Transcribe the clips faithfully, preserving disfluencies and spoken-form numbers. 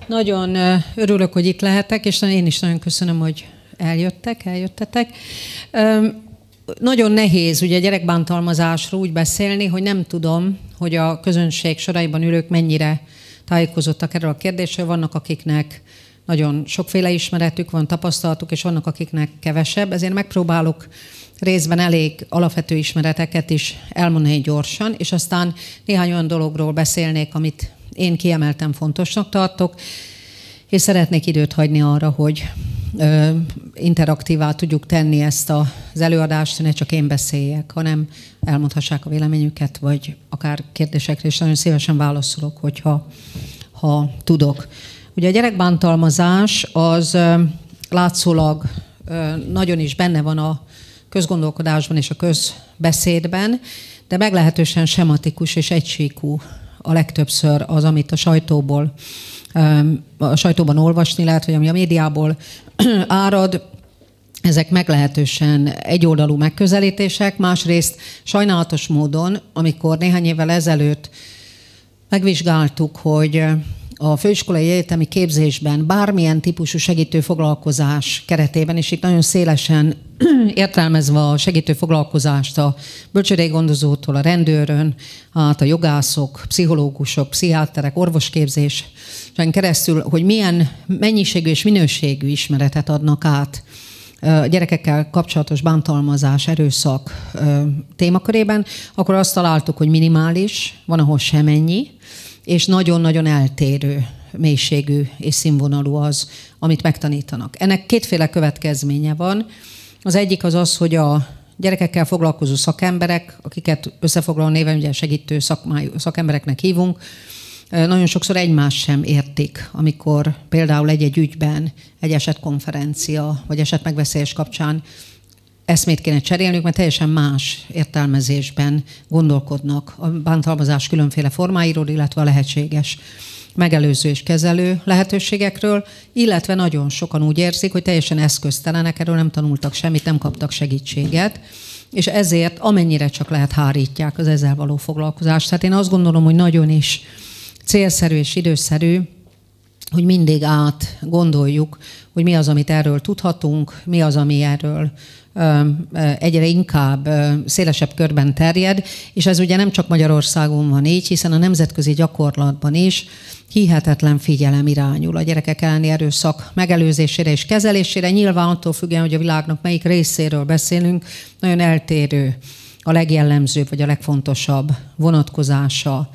Nagyon örülök, hogy itt lehetek, és én is nagyon köszönöm, hogy eljöttek, eljöttetek. Nagyon nehéz ugye gyerekbántalmazásról úgy beszélni, hogy nem tudom, hogy a közönség soraiban ülők mennyire tájékozottak erről a kérdésről. Vannak, akiknek nagyon sokféle ismeretük van, tapasztalatuk, és vannak, akiknek kevesebb. Ezért megpróbálok részben elég alapvető ismereteket is elmondani gyorsan, és aztán néhány olyan dologról beszélnék, amit én kiemeltem fontosnak tartok, és szeretnék időt hagyni arra, hogy ö, interaktívá tudjuk tenni ezt az előadást, ne csak én beszéljek, hanem elmondhassák a véleményüket, vagy akár kérdésekre is nagyon szívesen válaszolok, hogyha ha tudok. Ugye a gyerekbántalmazás az ö, látszólag ö, nagyon is benne van a közgondolkodásban és a közbeszédben, de meglehetősen sematikus és egysíkú a legtöbbször az, amit a sajtóból, a sajtóban olvasni lehet, vagy ami a médiából árad. Ezek meglehetősen egyoldalú megközelítések. Másrészt sajnálatos módon, amikor néhány évvel ezelőtt megvizsgáltuk, hogy a főiskolai egyetemi képzésben bármilyen típusú segítő foglalkozás keretében, és itt nagyon szélesen értelmezve a segítő foglalkozást a bölcsődéigondozótól, a rendőrön, át a jogászok, pszichológusok, pszichiáterek, orvosképzésen keresztül, hogy milyen mennyiségű és minőségű ismeretet adnak át a gyerekekkel kapcsolatos bántalmazás, erőszak témakörében, akkor azt találtuk, hogy minimális, van, ahol semennyi, és nagyon-nagyon eltérő mélységű és színvonalú az, amit megtanítanak. Ennek kétféle következménye van. Az egyik az az, hogy a gyerekekkel foglalkozó szakemberek, akiket összefoglaló néven ugye segítő szakmájú, szakembereknek hívunk, nagyon sokszor egymást sem értik, amikor például egy-egy ügyben, egy esetkonferencia vagy esetmegbeszélés kapcsán eszmét kéne cserélniük, mert teljesen más értelmezésben gondolkodnak a bántalmazás különféle formáiról, illetve a lehetséges megelőző és kezelő lehetőségekről, illetve nagyon sokan úgy érzik, hogy teljesen eszköztelenek, erről nem tanultak semmit, nem kaptak segítséget, és ezért amennyire csak lehet hárítják az ezzel való foglalkozást. Tehát én azt gondolom, hogy nagyon is célszerű és időszerű, hogy mindig át gondoljuk, hogy mi az, amit erről tudhatunk, mi az, ami erről egyre inkább szélesebb körben terjed, és ez ugye nem csak Magyarországon van így, hiszen a nemzetközi gyakorlatban is hihetetlen figyelem irányul a gyerekek elleni erőszak megelőzésére és kezelésére. Nyilván attól függően, hogy a világnak melyik részéről beszélünk, nagyon eltérő a legjellemzőbb vagy a legfontosabb vonatkozása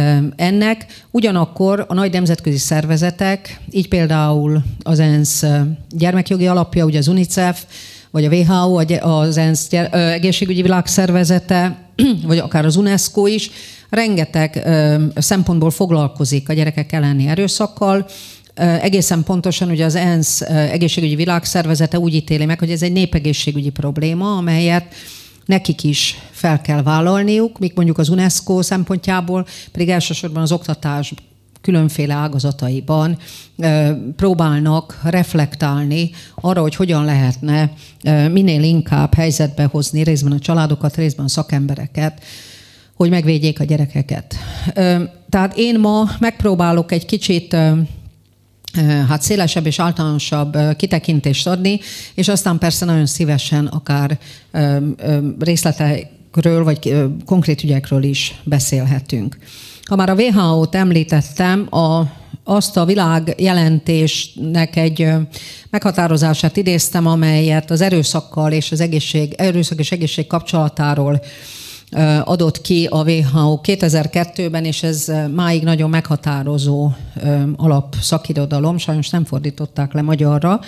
ennek. Ugyanakkor a nagy nemzetközi szervezetek, így például az ENSZ gyermekjogi alapja, ugye az UNICEF, vagy a W H O, az ENSZ egészségügyi világszervezete, vagy akár az UNESCO is, rengeteg szempontból foglalkozik a gyerekek elleni erőszakkal. Egészen pontosan ugye az ENSZ egészségügyi világszervezete úgy ítéli meg, hogy ez egy népegészségügyi probléma, amelyet nekik is fel kell vállalniuk, míg mondjuk az UNESCO szempontjából pedig elsősorban az oktatás különféle ágazataiban próbálnak reflektálni arra, hogy hogyan lehetne minél inkább helyzetbe hozni részben a családokat, részben a szakembereket, hogy megvédjék a gyerekeket. Tehát én ma megpróbálok egy kicsit hát szélesebb és általánosabb kitekintést adni, és aztán persze nagyon szívesen akár részletekről vagy konkrét ügyekről is beszélhetünk. Ha már a W H O-t említettem, a, azt a világjelentésnek egy meghatározását idéztem, amelyet az erőszakkal és az egészség, erőszak és egészség kapcsolatáról adott ki a W H O kétezer-kettőben, és ez máig nagyon meghatározó alapszakirodalom, sajnos nem fordították le magyarra,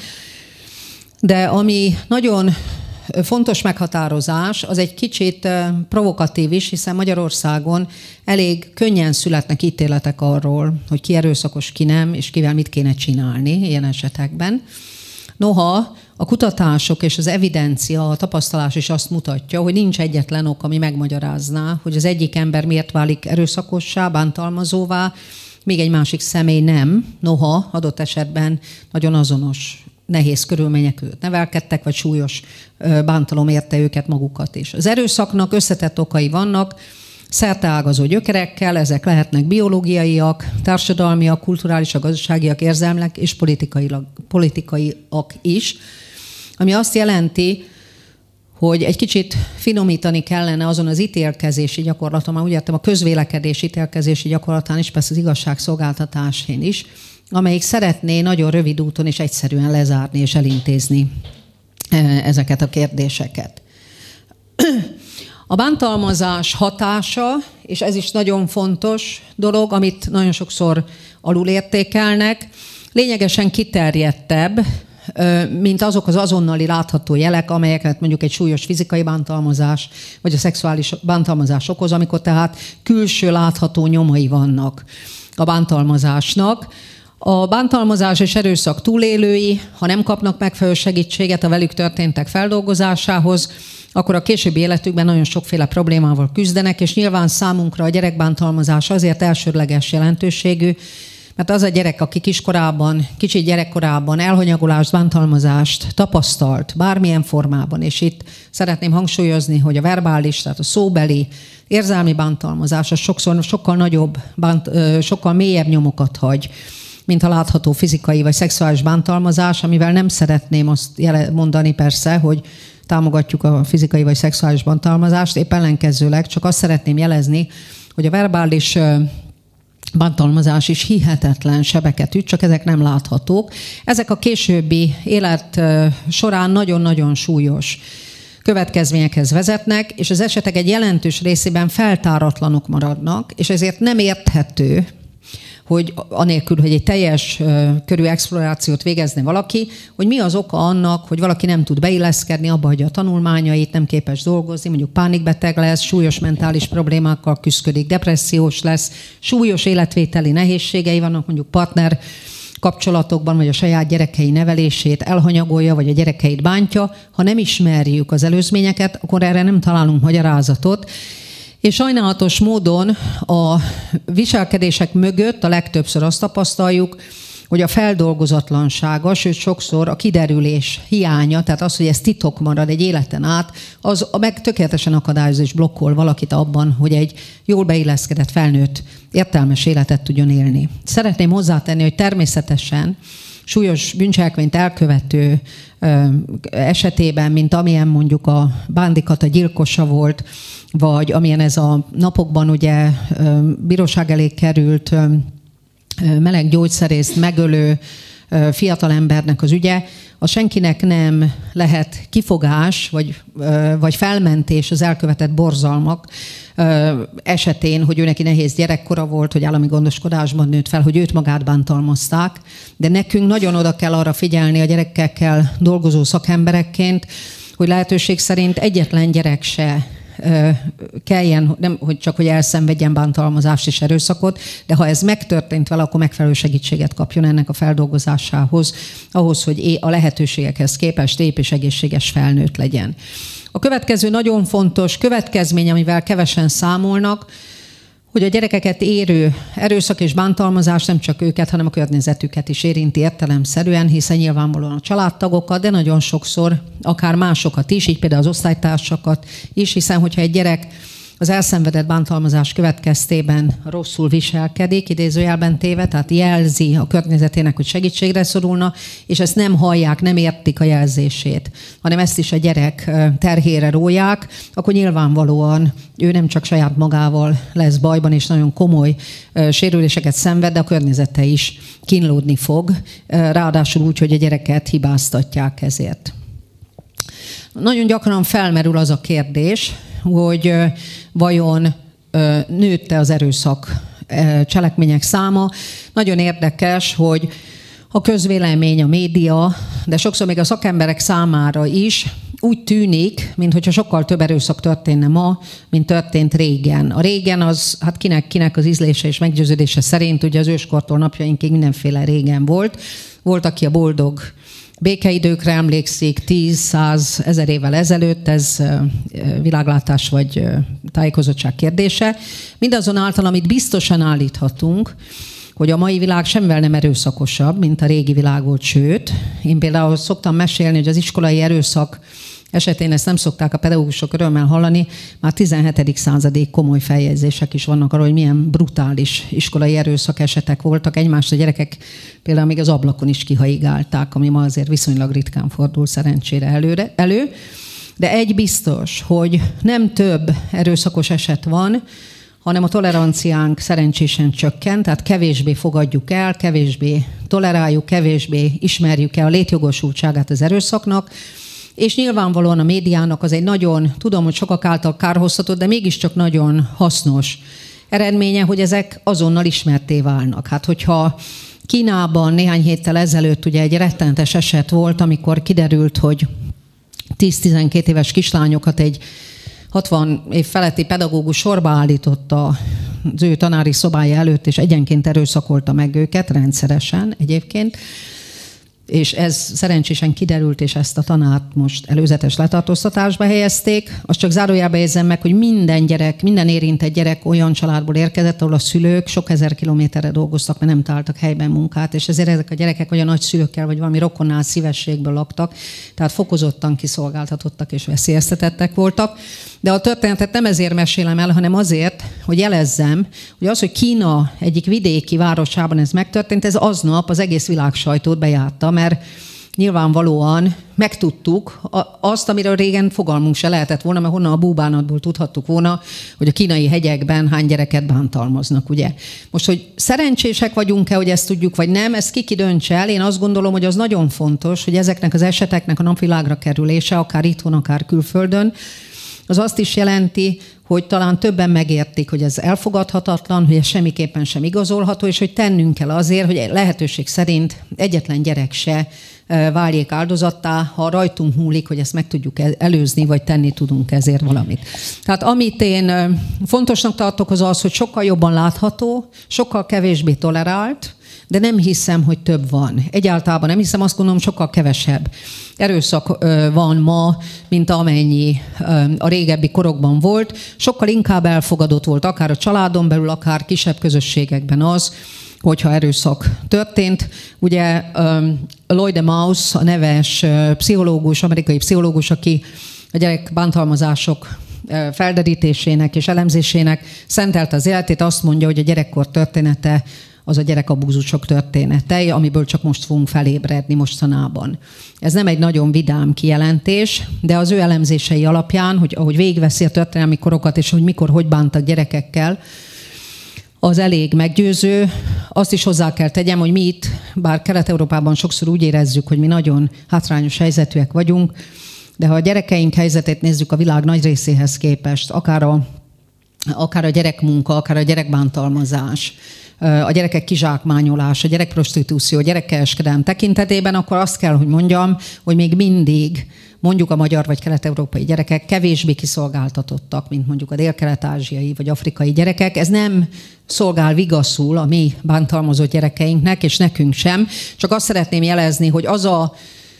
de ami nagyon fontos meghatározás, az egy kicsit provokatív is, hiszen Magyarországon elég könnyen születnek ítéletek arról, hogy ki erőszakos, ki nem, és kivel mit kéne csinálni ilyen esetekben. Noha a kutatások és az evidencia, a tapasztalás is azt mutatja, hogy nincs egyetlen ok, ami megmagyarázná, hogy az egyik ember miért válik erőszakossá, bántalmazóvá, még egy másik személy nem, noha adott esetben nagyon azonos nehéz körülmények között nevelkedtek, vagy súlyos bántalom érte őket magukat is. Az erőszaknak összetett okai vannak, szerteágazó gyökerekkel, ezek lehetnek biológiaiak, társadalmiak, kulturálisak, gazdaságiak, érzelmek és politikaiak, politikaiak is, ami azt jelenti, hogy egy kicsit finomítani kellene azon az ítélkezési gyakorlaton, már úgy értem a közvélekedés ítélkezési gyakorlatán is, persze az igazságszolgáltatásén is, amelyik szeretné nagyon rövid úton és egyszerűen lezárni és elintézni ezeket a kérdéseket. A bántalmazás hatása, és ez is nagyon fontos dolog, amit nagyon sokszor alulértékelnek, lényegesen kiterjedtebb, mint azok az azonnali látható jelek, amelyeket mondjuk egy súlyos fizikai bántalmazás, vagy a szexuális bántalmazás okoz, amikor tehát külső látható nyomai vannak a bántalmazásnak. A bántalmazás és erőszak túlélői, ha nem kapnak megfelelő segítséget a velük történtek feldolgozásához, akkor a későbbi életükben nagyon sokféle problémával küzdenek, és nyilván számunkra a gyerekbántalmazás azért elsődleges jelentőségű, mert az a gyerek, aki kiskorában, kicsi gyerekkorában elhanyagolást, bántalmazást tapasztalt bármilyen formában, és itt szeretném hangsúlyozni, hogy a verbális, tehát a szóbeli, érzelmi bántalmazás az sokszor sokkal nagyobb, bánt, sokkal mélyebb nyomokat hagy, mint a látható fizikai vagy szexuális bántalmazás, amivel nem szeretném azt mondani persze, hogy támogatjuk a fizikai vagy szexuális bántalmazást, épp ellenkezőleg, csak azt szeretném jelezni, hogy a verbális bántalmazás is hihetetlen sebeket üt, csak ezek nem láthatók. Ezek a későbbi élet során nagyon-nagyon súlyos következményekhez vezetnek, és az esetek egy jelentős részében feltáratlanok maradnak, és ezért nem érthető, hogy anélkül, hogy egy teljes körű explorációt végezne valaki, hogy mi az oka annak, hogy valaki nem tud beilleszkedni, abba hagyja a tanulmányait, nem képes dolgozni, mondjuk pánikbeteg lesz, súlyos mentális problémákkal küszködik, depressziós lesz, súlyos életvételi nehézségei vannak, mondjuk partner kapcsolatokban, vagy a saját gyerekei nevelését elhanyagolja, vagy a gyerekeit bántja. Ha nem ismerjük az előzményeket, akkor erre nem találunk magyarázatot. És sajnálatos módon a viselkedések mögött a legtöbbször azt tapasztaljuk, hogy a feldolgozatlansága, sőt sokszor a kiderülés hiánya, tehát az, hogy ez titok marad egy életen át, az a meg tökéletesen akadályoz és blokkol valakit abban, hogy egy jól beilleszkedett felnőtt értelmes életet tudjon élni. Szeretném hozzátenni, hogy természetesen súlyos bűncselekményt elkövető ö, esetében, mint amilyen mondjuk a Bándi-Kata gyilkosa volt, vagy amilyen ez a napokban ugye ö, bíróság elé került ö, meleg gyógyszerészt megölő ö, fiatalembernek az ügye, az senkinek nem lehet kifogás, vagy, ö, vagy felmentés az elkövetett borzalmak ö, esetén, hogy ő neki nehéz gyerekkora volt, hogy állami gondoskodásban nőtt fel, hogy őt magát bántalmazták, de nekünk nagyon oda kell arra figyelni a gyerekekkel dolgozó szakemberekként, hogy lehetőség szerint egyetlen gyerek se kelljen, nem hogy csak hogy elszenvedjen bántalmazást és erőszakot, de ha ez megtörtént vele, akkor megfelelő segítséget kapjon ennek a feldolgozásához, ahhoz, hogy a lehetőségekhez képest épp és egészséges felnőtt legyen. A következő nagyon fontos következmény, amivel kevesen számolnak, hogy a gyerekeket érő erőszak és bántalmazás nem csak őket, hanem a környezetüket is érinti értelemszerűen, hiszen nyilvánvalóan a családtagokat, de nagyon sokszor akár másokat is, így például az osztálytársakat is, hiszen hogyha egy gyerek az elszenvedett bántalmazás következtében rosszul viselkedik, idézőjelben téve, tehát jelzi a környezetének, hogy segítségre szorulna, és ezt nem hallják, nem értik a jelzését, hanem ezt is a gyerek terhére róják, akkor nyilvánvalóan ő nem csak saját magával lesz bajban, és nagyon komoly sérüléseket szenved, de a környezete is kínlódni fog, ráadásul úgy, hogy a gyereket hibáztatják ezért. Nagyon gyakran felmerül az a kérdés, hogy vajon nőtte az erőszak cselekmények száma. Nagyon érdekes, hogy a közvélemény, a média, de sokszor még a szakemberek számára is úgy tűnik, mintha sokkal több erőszak történne ma, mint történt régen. A régen az, hát kinek, kinek az ízlése és meggyőződése szerint, ugye az őskortól napjainkig mindenféle régen volt. Volt, aki a boldog békeidőkre emlékszik, tíz-száz ezer évvel ezelőtt, ez világlátás vagy tájékozottság kérdése. Mindazonáltal, amit biztosan állíthatunk, hogy a mai világ semmivel nem erőszakosabb, mint a régi világ volt, sőt, én például szoktam mesélni, hogy az iskolai erőszak esetén ezt nem szokták a pedagógusok örömmel hallani, már tizenhetedik századi komoly feljegyzések is vannak arról, hogy milyen brutális iskolai erőszak esetek voltak. Egymást a gyerekek például még az ablakon is kihaigálták, ami ma azért viszonylag ritkán fordul szerencsére előre, elő. De egy biztos, hogy nem több erőszakos eset van, hanem a toleranciánk szerencsésen csökkent, tehát kevésbé fogadjuk el, kevésbé toleráljuk, kevésbé ismerjük el a létjogosultságát az erőszaknak, és nyilvánvalóan a médiának az egy nagyon, tudom, hogy sokak által kárhoztatott, de mégiscsak nagyon hasznos eredménye, hogy ezek azonnal ismertté válnak. Hát hogyha Kínában néhány héttel ezelőtt ugye egy rettenetes eset volt, amikor kiderült, hogy tíz-tizenkét éves kislányokat egy hatvan év feletti pedagógus sorba állította az ő tanári szobája előtt, és egyenként erőszakolta meg őket, rendszeresen egyébként. És ez szerencsésen kiderült, és ezt a tanárt most előzetes letartóztatásba helyezték. Azt csak zárójelbe érzem meg, hogy minden gyerek, minden érintett gyerek olyan családból érkezett, ahol a szülők sok ezer kilométerre dolgoztak, mert nem találtak helyben munkát, és ezért ezek a gyerekek olyan nagy szülőkkel, vagy valami rokonnál szívességből laktak, tehát fokozottan kiszolgáltatottak és veszélyeztetettek voltak. De a történetet nem ezért mesélem el, hanem azért, hogy jelezzem, hogy az, hogy Kína egyik vidéki városában ez megtörtént, ez aznap az egész világ sajtót bejárta, mert nyilvánvalóan megtudtuk azt, amiről régen fogalmunk se lehetett volna, mert honnan a búbánatból tudhattuk volna, hogy a kínai hegyekben hány gyereket bántalmaznak, ugye. Most, hogy szerencsések vagyunk-e, hogy ezt tudjuk, vagy nem, ezt ki ki döntse el. Én azt gondolom, hogy az nagyon fontos, hogy ezeknek az eseteknek a napvilágra kerülése, akár itthon, akár külföldön, az azt is jelenti, hogy talán többen megértik, hogy ez elfogadhatatlan, hogy ez semmiképpen sem igazolható, és hogy tennünk kell azért, hogy lehetőség szerint egyetlen gyerek se váljék áldozattá, ha rajtunk múlik, hogy ezt meg tudjuk előzni, vagy tenni tudunk ezért valamit. Tehát amit én fontosnak tartok, az az, hogy sokkal jobban látható, sokkal kevésbé tolerált, de nem hiszem, hogy több van. Egyáltalán nem hiszem, azt gondolom, sokkal kevesebb erőszak van ma, mint amennyi a régebbi korokban volt. Sokkal inkább elfogadott volt, akár a családon belül, akár kisebb közösségekben az, hogyha erőszak történt. Ugye Lloyd Demouse, a neves pszichológus, amerikai pszichológus, aki a gyerekbántalmazások felderítésének és elemzésének szentelte az életét, azt mondja, hogy a gyerekkor története az a gyerekabúzusok története, amiből csak most fogunk felébredni mostanában. Ez nem egy nagyon vidám kijelentés, de az ő elemzései alapján, hogy ahogy végigveszi a történelmi korokat, és hogy mikor, hogy bántak gyerekekkel, az elég meggyőző. Azt is hozzá kell tegyem, hogy mi itt, bár Kelet-Európában sokszor úgy érezzük, hogy mi nagyon hátrányos helyzetűek vagyunk, de ha a gyerekeink helyzetét nézzük a világ nagy részéhez képest, akár a, akár a gyerekmunka, akár a gyerekbántalmazás, a gyerekek kizsákmányolása, a gyerekprostitúció, a gyerekkereskedelem tekintetében, akkor azt kell, hogy mondjam, hogy még mindig mondjuk a magyar vagy kelet-európai gyerekek kevésbé kiszolgáltatottak, mint mondjuk a dél-kelet-ázsiai vagy afrikai gyerekek. Ez nem szolgál vigaszul a mi bántalmazott gyerekeinknek, és nekünk sem. Csak azt szeretném jelezni, hogy az a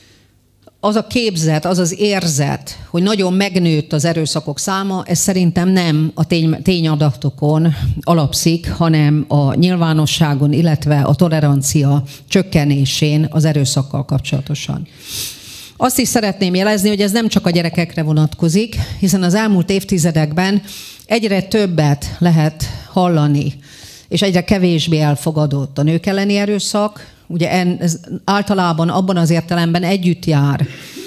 Az a képzet, az az érzet, hogy nagyon megnőtt az erőszakok száma, ez szerintem nem a tény, tényadatokon alapszik, hanem a nyilvánosságon, illetve a tolerancia csökkenésén az erőszakkal kapcsolatosan. Azt is szeretném jelezni, hogy ez nem csak a gyerekekre vonatkozik, hiszen az elmúlt évtizedekben egyre többet lehet hallani, és egyre kevésbé elfogadott a nők elleni erőszak. Ugye ez általában abban az értelemben együtt jár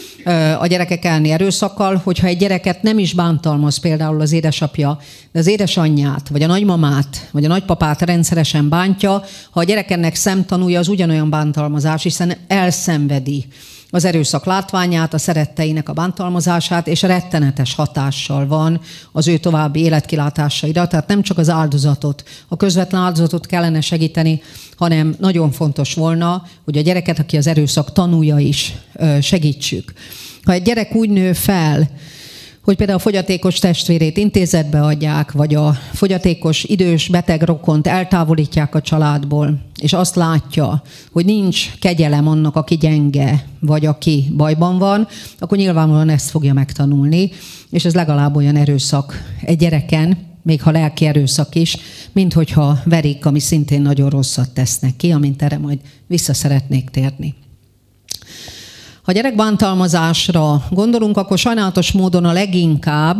a gyerekek elleni erőszakkal, hogyha egy gyereket nem is bántalmaz például az édesapja, de az édesanyját, vagy a nagymamát, vagy a nagypapát rendszeresen bántja, ha a gyerek ennek szemtanúja, az ugyanolyan bántalmazás, hiszen elszenvedi az erőszak látványát, a szeretteinek a bántalmazását, és rettenetes hatással van az ő további életkilátásaira. Tehát nem csak az áldozatot, a közvetlen áldozatot kellene segíteni, hanem nagyon fontos volna, hogy a gyereket, aki az erőszak tanúja is, segítsük. Ha egy gyerek úgy nő fel, hogy például a fogyatékos testvérét intézetbe adják, vagy a fogyatékos idős beteg rokont eltávolítják a családból, és azt látja, hogy nincs kegyelem annak, aki gyenge, vagy aki bajban van, akkor nyilvánvalóan ezt fogja megtanulni, és ez legalább olyan erőszak egy gyereken, még ha lelki erőszak is, mint hogyha verik, ami szintén nagyon rosszat tesz neki, amint erre majd vissza szeretnék térni. Ha gyerekbántalmazásra gondolunk, akkor sajnálatos módon a leginkább,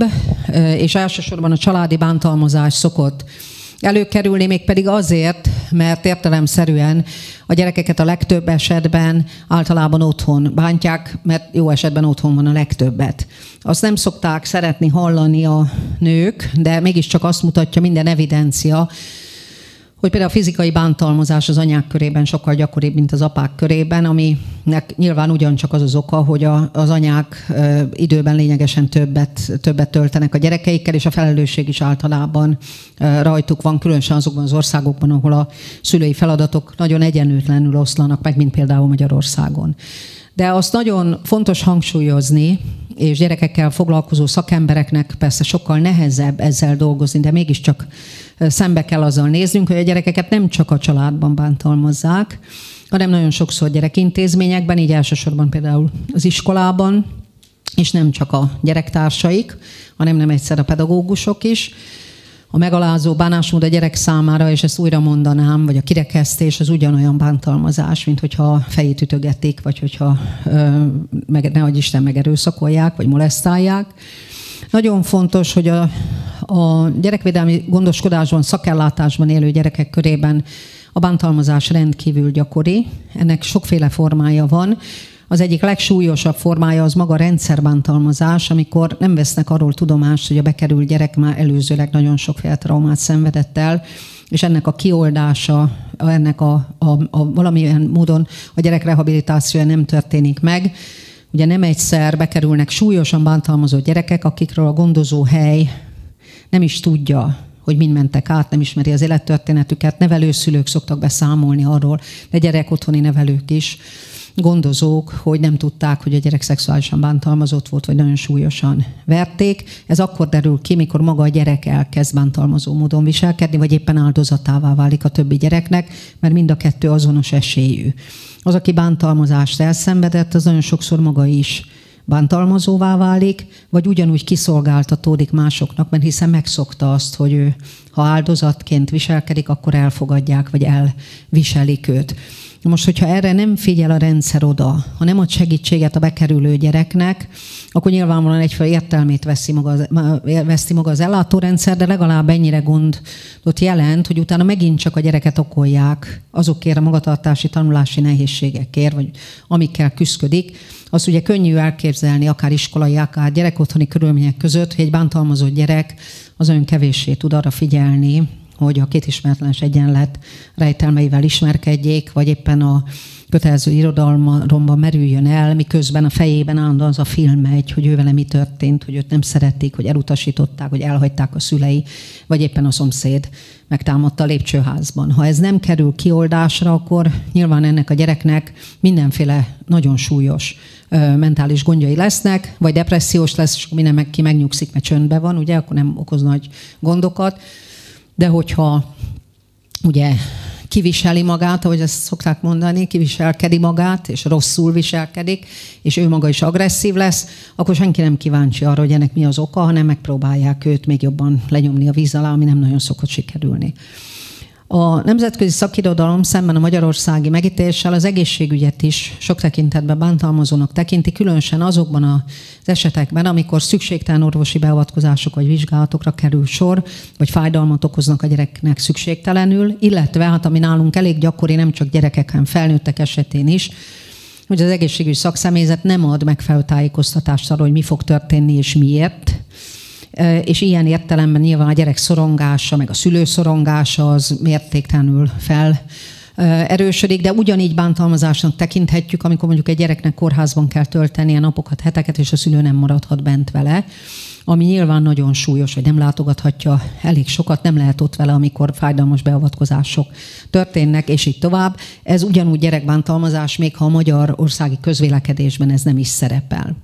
és elsősorban a családi bántalmazás szokott előkerülni, mégpedig azért, mert értelemszerűen a gyerekeket a legtöbb esetben általában otthon bántják, mert jó esetben otthon van a legtöbbet. Azt nem szokták szeretni hallani a nők, de mégiscsak azt mutatja minden evidencia, hogy például a fizikai bántalmazás az anyák körében sokkal gyakoribb, mint az apák körében, aminek nyilván ugyancsak az az oka, hogy a, az anyák időben lényegesen többet, többet töltenek a gyerekeikkel, és a felelősség is általában rajtuk van, különösen azokban az országokban, ahol a szülői feladatok nagyon egyenlőtlenül oszlanak meg, mint például Magyarországon. De azt nagyon fontos hangsúlyozni, és gyerekekkel foglalkozó szakembereknek persze sokkal nehezebb ezzel dolgozni, de mégiscsak szembe kell azzal néznünk, hogy a gyerekeket nem csak a családban bántalmazzák, hanem nagyon sokszor gyerekintézményekben, így elsősorban például az iskolában, és nem csak a gyerektársaik, hanem nem egyszer a pedagógusok is. A megalázó bánásmód a gyerek számára, és ezt újra mondanám, vagy a kirekesztés, az ugyanolyan bántalmazás, mint hogyha fejét ütögetik, vagy hogyha meg, nehogy Isten megerőszakolják, vagy molesztálják. Nagyon fontos, hogy a, a gyerekvédelmi gondoskodásban, szakellátásban élő gyerekek körében a bántalmazás rendkívül gyakori. Ennek sokféle formája van. Az egyik legsúlyosabb formája az maga a rendszerbántalmazás, amikor nem vesznek arról tudomást, hogy a bekerült gyerek már előzőleg nagyon sokféle traumát szenvedett el, és ennek a kioldása, ennek a, a, a valamilyen módon a gyerek rehabilitációja nem történik meg. Ugye nem egyszer bekerülnek súlyosan bántalmazott gyerekek, akikről a gondozóhely nem is tudja, hogy mind mentek át, nem ismeri az élettörténetüket. Nevelőszülők szoktak beszámolni arról, de gyerek otthoni nevelők is, gondozók, hogy nem tudták, hogy a gyerek szexuálisan bántalmazott volt, vagy nagyon súlyosan verték. Ez akkor derül ki, mikor maga a gyerek elkezd bántalmazó módon viselkedni, vagy éppen áldozatává válik a többi gyereknek, mert mind a kettő azonos esélyű. Az, aki bántalmazást elszenvedett, az nagyon sokszor maga is bántalmazóvá válik, vagy ugyanúgy kiszolgáltatódik másoknak, mert hiszen megszokta azt, hogy ő, ha áldozatként viselkedik, akkor elfogadják, vagy elviselik őt. Most, hogyha erre nem figyel a rendszer oda, ha nem ad segítséget a bekerülő gyereknek, akkor nyilvánvalóan egyfajta értelmét veszi maga az, veszi maga az ellátórendszer, de legalább ennyire gondot jelent, hogy utána megint csak a gyereket okolják azokért a magatartási tanulási nehézségekért, vagy amikkel küszködik. Azt ugye könnyű elképzelni, akár iskolai, akár gyerekotthoni körülmények között, hogy egy bántalmazott gyerek az olyan kevéssé tud arra figyelni, hogy a két ismeretlenes egyenlet rejtelmeivel ismerkedjék, vagy éppen a kötelező irodalomban merüljön el, miközben a fejében állandóan az a film megy, hogy ő vele mi történt, hogy őt nem szeretik, hogy elutasították, hogy elhagyták a szülei, vagy éppen a szomszéd megtámadta a lépcsőházban. Ha ez nem kerül kioldásra, akkor nyilván ennek a gyereknek mindenféle nagyon súlyos ö, mentális gondjai lesznek, vagy depressziós lesz, és minden meg ki megnyugszik, mert csöndben van, ugye, akkor nem okoz nagy gondokat. De hogyha ugye kiviseli magát, ahogy ezt szokták mondani, kiviselkedi magát, és rosszul viselkedik, és ő maga is agresszív lesz, akkor senki nem kíváncsi arra, hogy ennek mi az oka, hanem megpróbálják őt még jobban lenyomni a víz alá, ami nem nagyon szokott sikerülni. A nemzetközi szakirodalom szemben a magyarországi megítéléssel az egészségügyet is sok tekintetben bántalmazónak tekinti, különösen azokban az esetekben, amikor szükségtelen orvosi beavatkozások vagy vizsgálatokra kerül sor, vagy fájdalmat okoznak a gyereknek szükségtelenül, illetve, hát ami nálunk elég gyakori, nem csak gyerekek, hanem felnőttek esetén is, hogy az egészségügyi szakszemélyzet nem ad megfelelő tájékoztatást arról, hogy mi fog történni és miért. És ilyen értelemben nyilván a gyerek szorongása, meg a szülő szorongása az mértéktelenül fel erősödik, de ugyanígy bántalmazásnak tekinthetjük, amikor mondjuk egy gyereknek kórházban kell töltenie napokat, heteket, és a szülő nem maradhat bent vele, ami nyilván nagyon súlyos, hogy nem látogathatja elég sokat, nem lehet ott vele, amikor fájdalmas beavatkozások történnek, és így tovább. Ez ugyanúgy gyerekbántalmazás, még ha a magyar országi közvélekedésben ez nem is szerepel.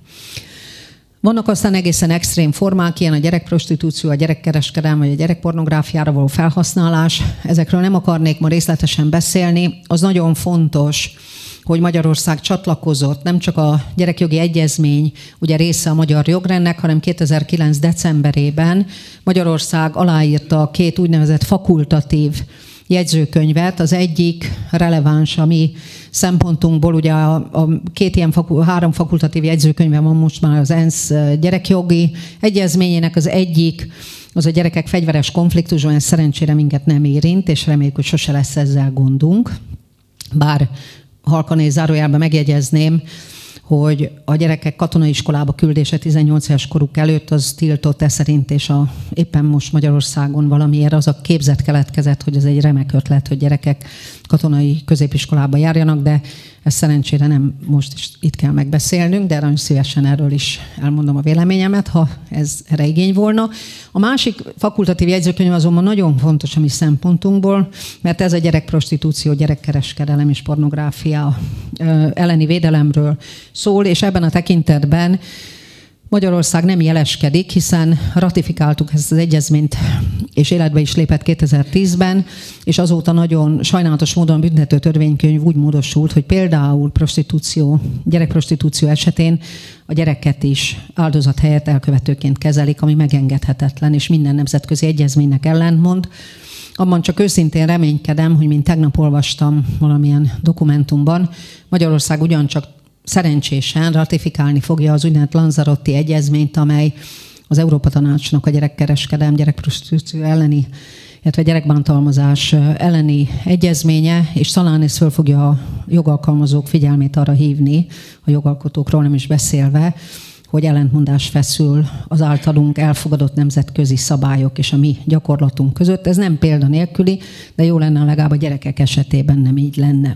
Vannak aztán egészen extrém formák, ilyen a gyerekprostitúció, a gyerekkereskedelem, vagy a gyerekpornográfiára való felhasználás. Ezekről nem akarnék ma részletesen beszélni. Az nagyon fontos, hogy Magyarország csatlakozott, nem csak a gyerekjogi egyezmény ugye része a magyar jogrendnek, hanem kétezer-kilenc decemberében Magyarország aláírta két úgynevezett fakultatív jegyzőkönyvet. Az egyik releváns a mi szempontunkból, ugye a, a két ilyen faku, három fakultatív jegyzőkönyve van most már az ENSZ gyerekjogi egyezményének. Az egyik az a gyerekek fegyveres konfliktusban, ez szerencsére minket nem érint, és reméljük, hogy sose lesz ezzel gondunk. Bár halkan és zárójelben megjegyezném, hogy a gyerekek katonai iskolába küldése tizennyolc éves koruk előtt az tiltott e szerint, és a, éppen most Magyarországon valamiért az a képzet keletkezett, hogy ez egy remek ötlet, hogy gyerekek katonai középiskolába járjanak, de ezt szerencsére nem most is itt kell megbeszélnünk, de nagyon szívesen erről is elmondom a véleményemet, ha ez erre igény volna. A másik fakultatív jegyzőkönyv azonban nagyon fontos a mi szempontunkból, mert ez a gyerekprostitúció, gyerekkereskedelem és pornográfia elleni védelemről szól, és ebben a tekintetben Magyarország nem jeleskedik, hiszen ratifikáltuk ezt az egyezményt, és életbe is lépett kétezer-tízben, és azóta nagyon sajnálatos módon a büntető törvénykönyv úgy módosult, hogy például prostitúció, gyerekprostitúció esetén a gyereket is áldozat helyett elkövetőként kezelik, ami megengedhetetlen, és minden nemzetközi egyezménynek ellentmond. Abban csak őszintén reménykedem, hogy mint tegnap olvastam valamilyen dokumentumban, Magyarország ugyancsak szerencsésen ratifikálni fogja az úgynevezett Lanzarote egyezményt, amely az Európa Tanácsnak a gyerekkereskedelem, gyerekprostitúció elleni, illetve gyerekbántalmazás elleni egyezménye, és talán ez föl fogja a jogalkalmazók figyelmét arra hívni, a jogalkotókról nem is beszélve, hogy ellentmondás feszül az általunk elfogadott nemzetközi szabályok és a mi gyakorlatunk között. Ez nem példanélküli, de jó lenne legalább a gyerekek esetében nem így lenne.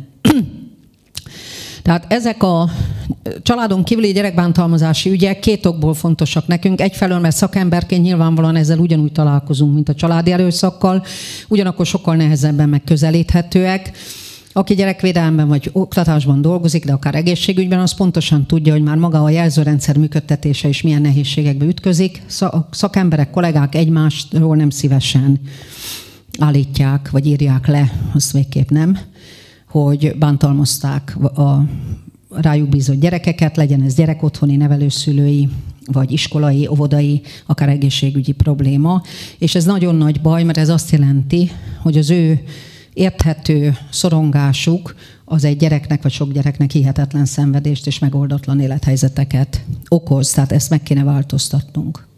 Tehát ezek a családon kívüli gyerekbántalmazási ügyek két okból fontosak nekünk. Egyfelől, mert szakemberként nyilvánvalóan ezzel ugyanúgy találkozunk, mint a családi erőszakkal, ugyanakkor sokkal nehezebben megközelíthetőek. Aki gyerekvédelemben vagy oktatásban dolgozik, de akár egészségügyben, az pontosan tudja, hogy már maga a jelzőrendszer működtetése is milyen nehézségekbe ütközik. Szakemberek, kollégák egymástól nem szívesen állítják, vagy írják le, azt végképp nem, hogy bántalmazták a rájuk bízott gyerekeket, legyen ez gyerekotthoni, nevelőszülői, vagy iskolai, óvodai, akár egészségügyi probléma. És ez nagyon nagy baj, mert ez azt jelenti, hogy az ő érthető szorongásuk az egy gyereknek, vagy sok gyereknek hihetetlen szenvedést és megoldatlan élethelyzeteket okoz. Tehát ezt meg kéne változtatnunk.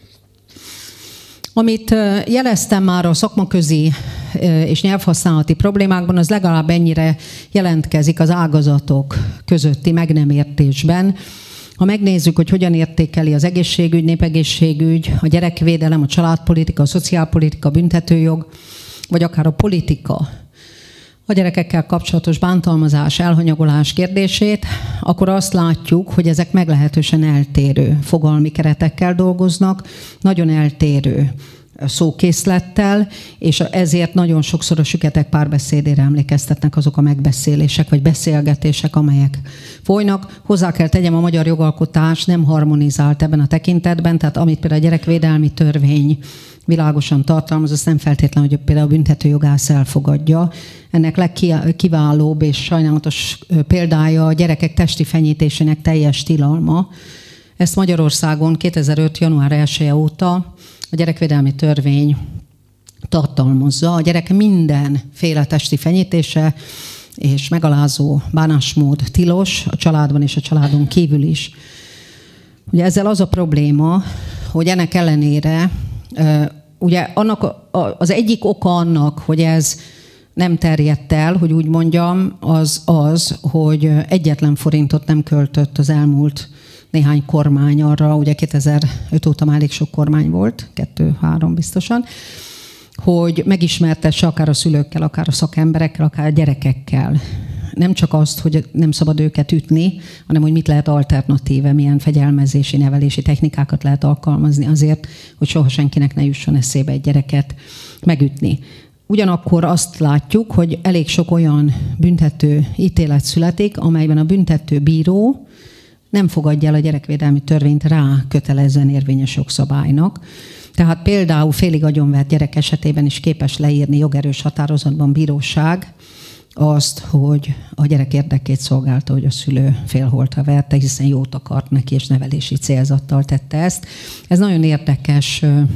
Amit jeleztem már a szakmaközi és nyelvhasználati problémákban, az legalább ennyire jelentkezik az ágazatok közötti meg nem értésben. Ha megnézzük, hogy hogyan értékeli az egészségügy, népegészségügy, a gyerekvédelem, a családpolitika, a szociálpolitika, a büntetőjog, vagy akár a politika, a gyerekekkel kapcsolatos bántalmazás, elhanyagolás kérdését, akkor azt látjuk, hogy ezek meglehetősen eltérő fogalmi keretekkel dolgoznak, nagyon eltérő szókészlettel, és ezért nagyon sokszor a süketek párbeszédére emlékeztetnek azok a megbeszélések vagy beszélgetések, amelyek folynak. Hozzá kell tegyem, a magyar jogalkotás nem harmonizált ebben a tekintetben, tehát amit például a gyerekvédelmi törvény világosan tartalmaz, azt nem feltétlenül, hogy például a büntetőjogász elfogadja. Ennek legkiválóbb és sajnálatos példája a gyerekek testi fenyítésének teljes tilalma. Ezt Magyarországon kétezer-öt. január elseje óta a gyerekvédelmi törvény tartalmazza. A gyerek mindenféle testi fenyítése és megalázó bánásmód tilos a családban és a családon kívül is. Ugye ezzel az a probléma, hogy ennek ellenére ugye annak az egyik oka annak, hogy ez nem terjedt el, hogy úgy mondjam, az az, hogy egyetlen forintot nem költött az elmúlt néhány kormány arra, ugye kétezer-öt óta már elég sok kormány volt, kettő-három biztosan, hogy megismertesse akár a szülőkkel, akár a szakemberekkel, akár a gyerekekkel. Nem csak azt, hogy nem szabad őket ütni, hanem hogy mit lehet alternatíve, milyen fegyelmezési, nevelési technikákat lehet alkalmazni azért, hogy soha senkinek ne jusson eszébe egy gyereket megütni. Ugyanakkor azt látjuk, hogy elég sok olyan büntető ítélet születik, amelyben a büntető bíró nem fogadja el a gyerekvédelmi törvényt rá kötelezően érvényes jogszabálynak. Tehát például félig agyonvert gyerek esetében is képes leírni jogerős határozatban bíróság azt, hogy a gyerek érdekét szolgálta, hogy a szülő félholtra verte, hiszen jót akart neki, és nevelési célzattal tette ezt. Ez nagyon érdekes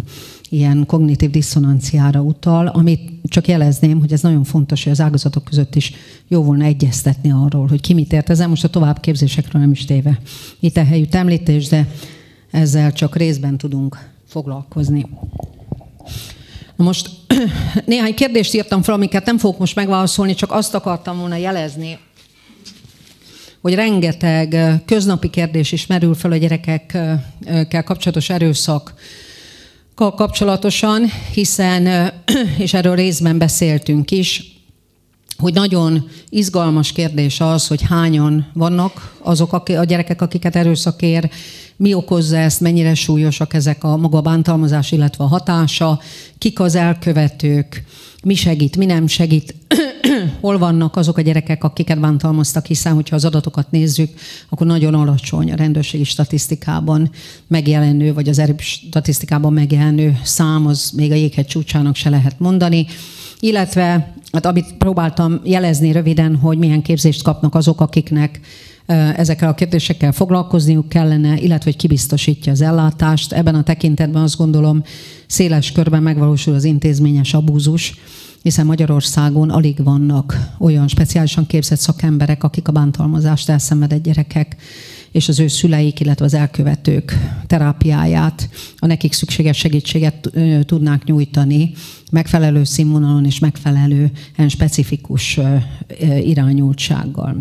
ilyen kognitív diszonanciára utal, amit csak jelezném, hogy ez nagyon fontos, hogy az ágazatok között is jó volna egyeztetni arról, hogy ki mit ért ezzel, most a továbbképzésekről nem is téve itt a helyütt említés, de ezzel csak részben tudunk foglalkozni. Na most néhány kérdést írtam fel, amiket nem fogok most megválaszolni, csak azt akartam volna jelezni, hogy rengeteg köznapi kérdés is merül fel a gyerekekkel kapcsolatos erőszakkal kapcsolatosan, hiszen, és erről részben beszéltünk is, hogy nagyon izgalmas kérdés az, hogy hányan vannak azok a gyerekek, akiket erőszak ér, mi okozza ezt, mennyire súlyosak ezek a maga a bántalmazás, illetve a hatása, kik az elkövetők, mi segít, mi nem segít, hol vannak azok a gyerekek, akiket bántalmaztak, hiszen, hogyha az adatokat nézzük, akkor nagyon alacsony a rendőrségi statisztikában megjelenő, vagy az erőbb statisztikában megjelenő szám, az még a jéghegy csúcsának se lehet mondani. Illetve, hát amit próbáltam jelezni röviden, hogy milyen képzést kapnak azok, akiknek ezekkel a kérdésekkel foglalkozniuk kellene, illetve hogy kibiztosítja az ellátást. Ebben a tekintetben azt gondolom, széles körben megvalósul az intézményes abúzus, hiszen Magyarországon alig vannak olyan speciálisan képzett szakemberek, akik a bántalmazást elszenvedett gyerekek és az ő szüleik, illetve az elkövetők terápiáját, a nekik szükséges segítséget tudnák nyújtani megfelelő színvonalon és megfelelően specifikus irányultsággal.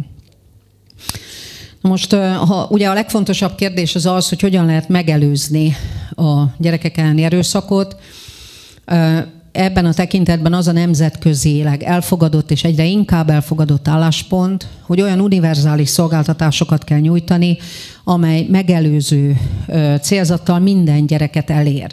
Most ha, ugye a legfontosabb kérdés az az, hogy hogyan lehet megelőzni a gyerekek elleni erőszakot. Ebben a tekintetben az a nemzetközileg elfogadott és egyre inkább elfogadott álláspont, hogy olyan univerzális szolgáltatásokat kell nyújtani, amely megelőző célzattal minden gyereket elér.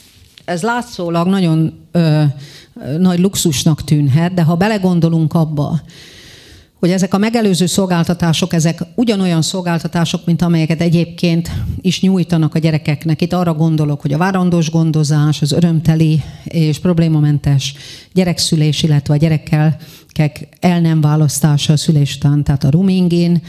Ez látszólag nagyon ö, nagy luxusnak tűnhet, de ha belegondolunk abba, hogy ezek a megelőző szolgáltatások, ezek ugyanolyan szolgáltatások, mint amelyeket egyébként is nyújtanak a gyerekeknek. Itt arra gondolok, hogy a várandós gondozás, az örömteli és problémamentes gyerekszülés, illetve a gyerekkel el nem választása a szülés után, tehát a roomingin,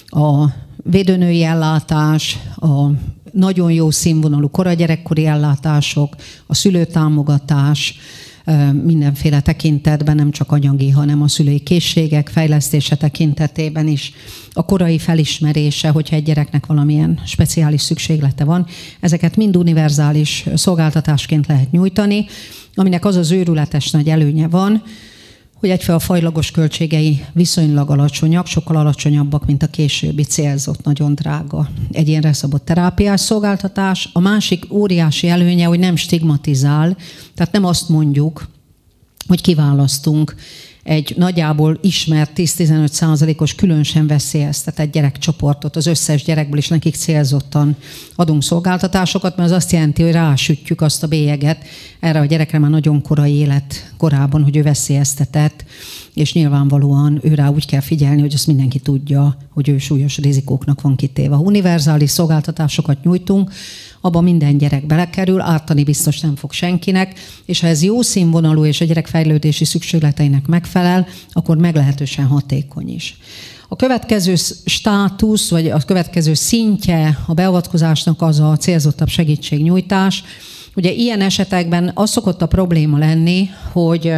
a védőnői ellátás, a nagyon jó színvonalú koragyerekkori ellátások, a szülőtámogatás, mindenféle tekintetben, nem csak anyagi, hanem a szülői készségek fejlesztése tekintetében is, a korai felismerése, hogyha egy gyereknek valamilyen speciális szükséglete van, ezeket mind univerzális szolgáltatásként lehet nyújtani, aminek az az őrületes nagy előnye van, hogy egyféle a fajlagos költségei viszonylag alacsonyak, sokkal alacsonyabbak, mint a későbbi célzott, nagyon drága egyénre szabott terápiás szolgáltatás. A másik óriási előnye, hogy nem stigmatizál, tehát nem azt mondjuk, hogy kiválasztunk egy nagyjából ismert tíz-tizenöt százalékos különösen veszélyeztetett gyerekcsoportot, az összes gyerekből is nekik célzottan adunk szolgáltatásokat, mert az azt jelenti, hogy rásütjük azt a bélyeget erre a gyerekre már nagyon korai életkorában, hogy ő veszélyeztetett, és nyilvánvalóan őrá úgy kell figyelni, hogy azt mindenki tudja, hogy ő súlyos rizikóknak van kitéve. Ha univerzális szolgáltatásokat nyújtunk, abban minden gyerek belekerül, ártani biztos nem fog senkinek, és ha ez jó színvonalú és a gyerek fejlődési szükségleteinek megfelel, akkor meglehetősen hatékony is. A következő státusz, vagy a következő szintje a beavatkozásnak az a célzottabb segítségnyújtás. Ugye ilyen esetekben az szokott a probléma lenni, hogy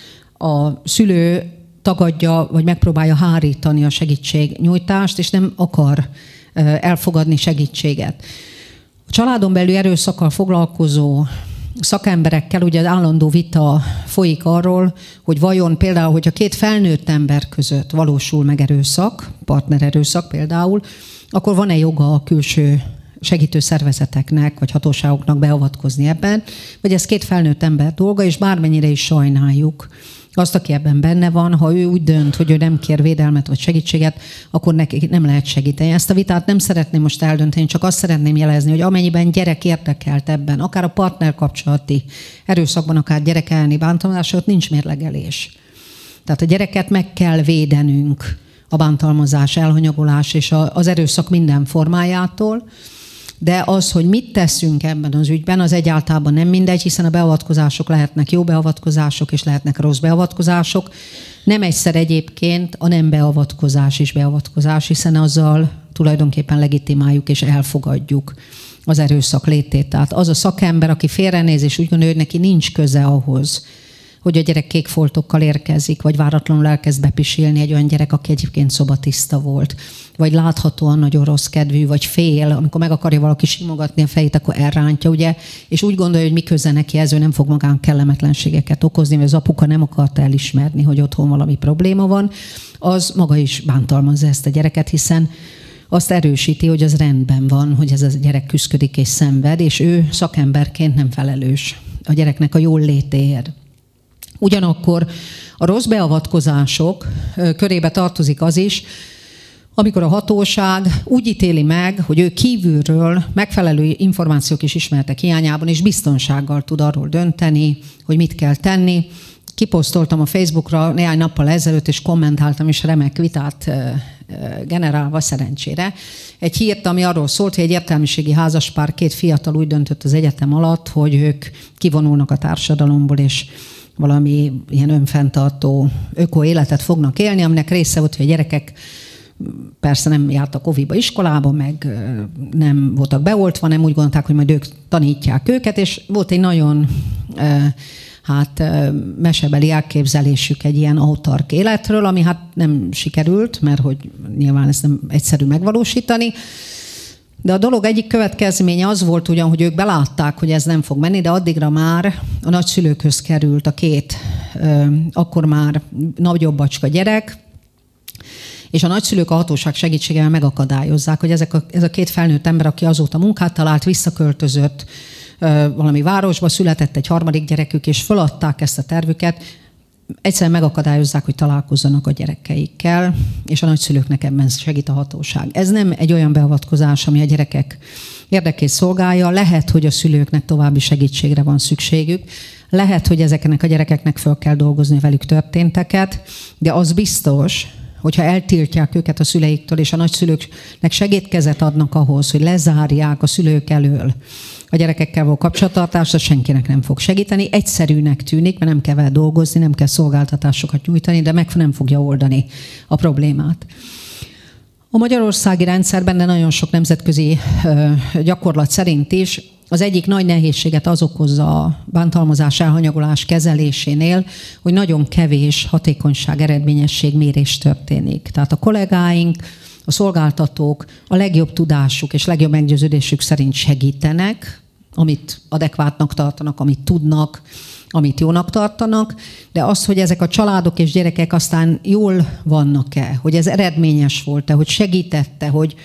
a szülő tagadja, vagy megpróbálja hárítani a segítségnyújtást, és nem akar elfogadni segítséget. A családon belül erőszakkal foglalkozó szakemberekkel ugye az állandó vita folyik arról, hogy vajon például, hogyha két felnőtt ember között valósul meg erőszak, partnererőszak például, akkor van-e joga a külső segítő szervezeteknek vagy hatóságoknak beavatkozni ebben, vagy ez két felnőtt ember dolga, és bármennyire is sajnáljuk azt, aki ebben benne van, ha ő úgy dönt, hogy ő nem kér védelmet vagy segítséget, akkor neki nem lehet segíteni. Ezt a vitát nem szeretném most eldönteni, csak azt szeretném jelezni, hogy amennyiben gyerek érdekelt ebben, akár a partnerkapcsolati erőszakban, akár gyerek elleni bántalmazásban, ott nincs mérlegelés. Tehát a gyereket meg kell védenünk a bántalmazás, elhanyagolás és az erőszak minden formájától, de az, hogy mit teszünk ebben az ügyben, az egyáltalán nem mindegy, hiszen a beavatkozások lehetnek jó beavatkozások, és lehetnek rossz beavatkozások. Nem egyszer egyébként a nem beavatkozás is beavatkozás, hiszen azzal tulajdonképpen legitimáljuk és elfogadjuk az erőszak létét. Tehát az a szakember, aki félrenéz és úgy gondolja, hogy neki nincs köze ahhoz, hogy a gyerek kék foltokkal érkezik, vagy váratlanul elkezd bepisilni egy olyan gyerek, aki egyébként szobatiszta volt, vagy láthatóan nagyon rossz kedvű, vagy fél, amikor meg akarja valaki simogatni a fejét, akkor elrántja, ugye, és úgy gondolja, hogy mi köze neki ez, ő nem fog magán kellemetlenségeket okozni, mert az apuka nem akarta elismerni, hogy otthon valami probléma van, az maga is bántalmazza ezt a gyereket, hiszen azt erősíti, hogy az rendben van, hogy ez a gyerek küszködik és szenved, és ő szakemberként nem felelős a gyereknek a jól létéért. Ugyanakkor a rossz beavatkozások körébe tartozik az is, amikor a hatóság úgy ítéli meg, hogy ő kívülről megfelelő információk és ismeretek hiányában is biztonsággal tud arról dönteni, hogy mit kell tenni. Kiposztoltam a Facebookra néhány nappal ezelőtt, és kommentáltam is remek vitát generálva szerencsére. Egy hírt, ami arról szólt, hogy egy értelmiségi házaspár, két fiatal úgy döntött az egyetem alatt, hogy ők kivonulnak a társadalomból, és valami ilyen önfenntartó öko életet fognak élni, aminek része volt, hogy a gyerekek persze nem jártak oviba, iskolába, meg nem voltak beoltva, nem úgy gondolták, hogy majd ők tanítják őket, és volt egy nagyon hát mesebeli elképzelésük egy ilyen autark életről, ami hát nem sikerült, mert hogy nyilván ezt nem egyszerű megvalósítani. De a dolog egyik következménye az volt ugyan, hogy ők belátták, hogy ez nem fog menni, de addigra már a nagyszülőkhöz került a két, akkor már nagyobb bacska gyerek, és a nagyszülők a hatóság segítségével megakadályozzák, hogy ezek a, ez a két felnőtt ember, aki azóta munkát talált, visszaköltözött valami városba, született egy harmadik gyerekük, és feladták ezt a tervüket, egyszerűen megakadályozzák, hogy találkozzanak a gyerekeikkel, és a nagyszülőknek ebben segít a hatóság. Ez nem egy olyan beavatkozás, ami a gyerekek érdekét szolgálja. Lehet, hogy a szülőknek további segítségre van szükségük. Lehet, hogy ezeknek a gyerekeknek föl kell dolgozni velük történteket, de az biztos, hogyha eltiltják őket a szüleiktől, és a nagyszülőknek segédkezet adnak ahhoz, hogy lezárják a szülők elől a gyerekekkel való kapcsolattartást, az senkinek nem fog segíteni. Egyszerűnek tűnik, mert nem kell vele dolgozni, nem kell szolgáltatásokat nyújtani, de meg nem fogja oldani a problémát. A magyarországi rendszerben, de nagyon sok nemzetközi gyakorlat szerint is az egyik nagy nehézséget az okozza a bántalmazás, elhanyagolás kezelésénél, hogy nagyon kevés hatékonyság, eredményesség mérés történik. Tehát a kollégáink, a szolgáltatók a legjobb tudásuk és legjobb meggyőződésük szerint segítenek, amit adekvátnak tartanak, amit tudnak, amit jónak tartanak, de az, hogy ezek a családok és gyerekek aztán jól vannak-e, hogy ez eredményes volt-e, hogy segítette, hogy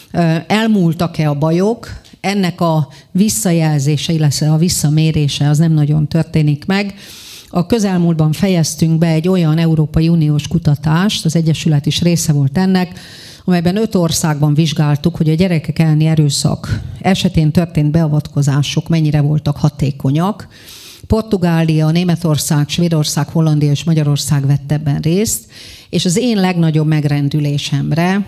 elmúltak-e a bajok, ennek a visszajelzése, illetve a visszamérése az nem nagyon történik meg. A közelmúltban fejeztünk be egy olyan Európai Uniós kutatást, az Egyesület is része volt ennek, amelyben öt országban vizsgáltuk, hogy a gyerekek elleni erőszak esetén történt beavatkozások mennyire voltak hatékonyak. Portugália, Németország, Svédország, Hollandia és Magyarország vett ebben részt, és az én legnagyobb megrendülésemre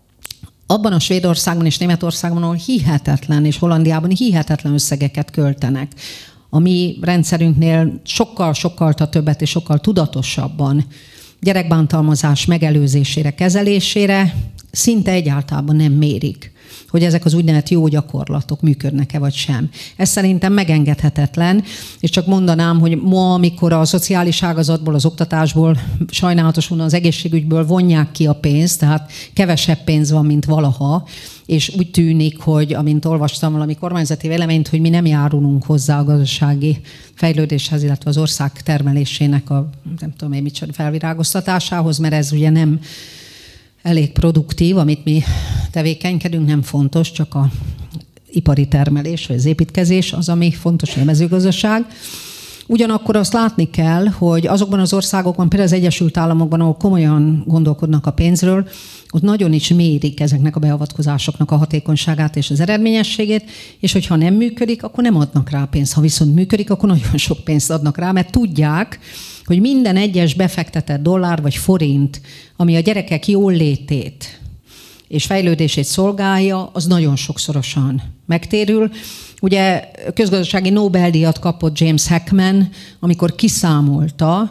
abban a Svédországban és Németországban, ahol hihetetlen, és Hollandiában hihetetlen összegeket költenek. A mi rendszerünknél sokkal-sokkal többet és sokkal tudatosabban gyerekbántalmazás megelőzésére, kezelésére szinte egyáltalán nem mérik, hogy ezek az úgynevezett jó gyakorlatok működnek-e vagy sem. Ez szerintem megengedhetetlen, és csak mondanám, hogy ma, amikor a szociális ágazatból, az oktatásból, sajnálatos módon az egészségügyből vonják ki a pénzt, tehát kevesebb pénz van, mint valaha, és úgy tűnik, hogy amint olvastam valami kormányzati véleményt, hogy mi nem járulunk hozzá a gazdasági fejlődéshez, illetve az ország termelésének a nem tudom én micsoda felvirágoztatásához, mert ez ugye nem elég produktív, amit mi tevékenykedünk, nem fontos, csak a ipari termelés, vagy az építkezés az, ami fontos, a mezőgazdaság. Ugyanakkor azt látni kell, hogy azokban az országokban, például az Egyesült Államokban, ahol komolyan gondolkodnak a pénzről, ott nagyon is mérik ezeknek a beavatkozásoknak a hatékonyságát és az eredményességét, és hogyha nem működik, akkor nem adnak rá pénzt. Ha viszont működik, akkor nagyon sok pénzt adnak rá, mert tudják, hogy minden egyes befektetett dollár vagy forint, ami a gyerekek jólétét és fejlődését szolgálja, az nagyon sokszorosan megtérül. Ugye közgazdasági Nobel-díjat kapott James Heckman, amikor kiszámolta,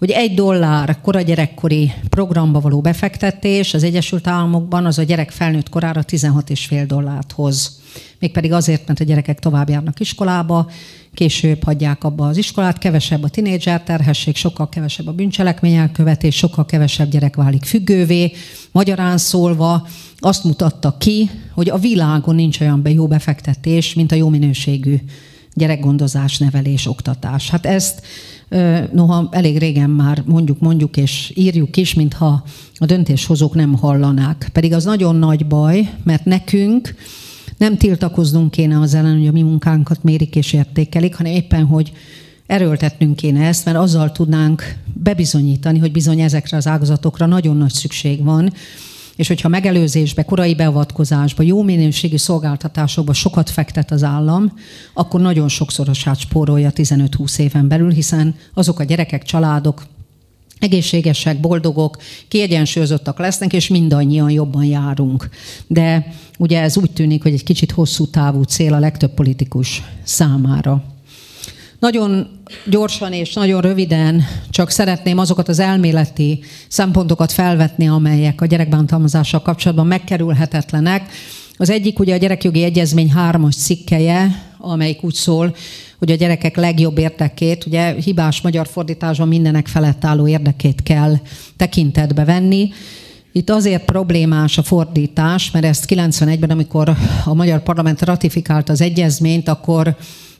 hogy egy dollár koragyerekkori programba való befektetés az Egyesült Államokban az a gyerek felnőtt korára tizenhat és fél dollárt hoz. Mégpedig azért, mert a gyerekek tovább járnak iskolába, később hagyják abba az iskolát, kevesebb a tinédzser terhesség, sokkal kevesebb a bűncselekmény elkövetés, sokkal kevesebb gyerek válik függővé. Magyarán szólva azt mutatta ki, hogy a világon nincs olyan jó befektetés, mint a jó minőségű gyerekgondozás, nevelés, oktatás. Hát ezt noha elég régen már mondjuk, mondjuk és írjuk is, mintha a döntéshozók nem hallanák. Pedig az nagyon nagy baj, mert nekünk nem tiltakoznunk kéne az ellen, hogy a mi munkánkat mérik és értékelik, hanem éppen, hogy erőltetnünk kéne ezt, mert azzal tudnánk bebizonyítani, hogy bizony ezekre az ágazatokra nagyon nagy szükség van, és hogyha megelőzésbe, korai beavatkozásba, jó minőségű szolgáltatásokba sokat fektet az állam, akkor nagyon sokszorosát spórolja tizenöt-húsz éven belül, hiszen azok a gyerekek, családok egészségesek, boldogok, kiegyensúlyozottak lesznek, és mindannyian jobban járunk. De ugye ez úgy tűnik, hogy egy kicsit hosszú távú cél a legtöbb politikus számára. Nagyon gyorsan és nagyon röviden csak szeretném azokat az elméleti szempontokat felvetni, amelyek a gyerekbántalmazással kapcsolatban megkerülhetetlenek. Az egyik ugye a Gyerekjogi Egyezmény hármas cikkelye, amelyik úgy szól, hogy a gyerekek legjobb érdekét, ugye hibás magyar fordításban mindenek felett álló érdekét kell tekintetbe venni. Itt azért problémás a fordítás, mert ezt kilencvenegyben, amikor a magyar parlament ratifikálta az egyezményt, akkor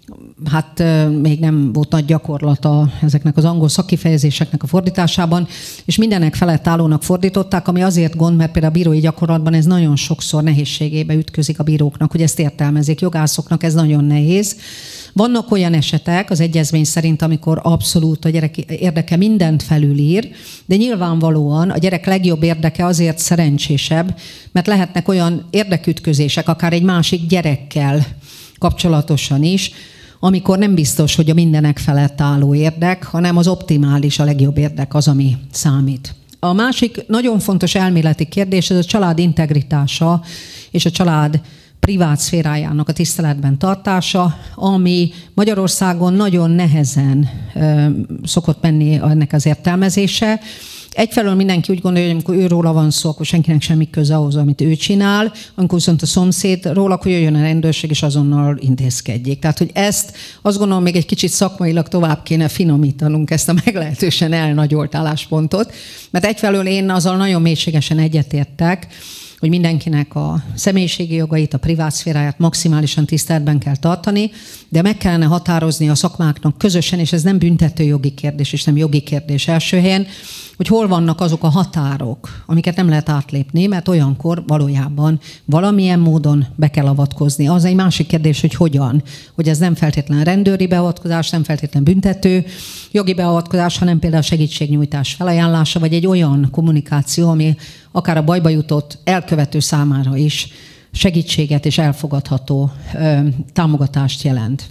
hát még nem volt nagy gyakorlata ezeknek az angol szakkifejezéseknek a fordításában, és mindenek felett állónak fordították, ami azért gond, mert például a bírói gyakorlatban ez nagyon sokszor nehézségébe ütközik a bíróknak, hogy ezt értelmezik. Jogászoknak ez nagyon nehéz. Vannak olyan esetek az egyezmény szerint, amikor abszolút a gyerek érdeke mindent felülír, de nyilvánvalóan a gyerek legjobb érdeke azért szerencsésebb, mert lehetnek olyan érdekütközések, akár egy másik gyerekkel kapcsolatosan is, amikor nem biztos, hogy a mindenek felett álló érdek, hanem az optimális, a legjobb érdek az, ami számít. A másik nagyon fontos elméleti kérdés, ez a család integritása és a család privát szférájának a tiszteletben tartása, ami Magyarországon nagyon nehezen ö, szokott menni ennek az értelmezése. Egyfelől mindenki úgy gondolja, hogy amikor őróla van szó, akkor senkinek semmi köze ahhoz, amit ő csinál, amikor viszont a szomszédról, akkor jöjjön a rendőrség, és azonnal intézkedjék. Tehát, hogy ezt azt gondolom, még egy kicsit szakmailag tovább kéne finomítanunk ezt a meglehetősen elnagyolt álláspontot, mert egyfelől én azzal nagyon mélységesen egyetértek, hogy mindenkinek a személyiségi jogait, a privát szféráját maximálisan tiszteletben kell tartani, de meg kellene határozni a szakmáknak közösen, és ez nem büntető jogi kérdés, és nem jogi kérdés első helyen, hogy hol vannak azok a határok, amiket nem lehet átlépni, mert olyankor valójában valamilyen módon be kell avatkozni. Az egy másik kérdés, hogy hogyan. Hogy ez nem feltétlen rendőri beavatkozás, nem feltétlen büntető jogi beavatkozás, hanem például segítségnyújtás felajánlása, vagy egy olyan kommunikáció, ami akár a bajba jutott elkövető számára is segítséget és elfogadható ö, támogatást jelent.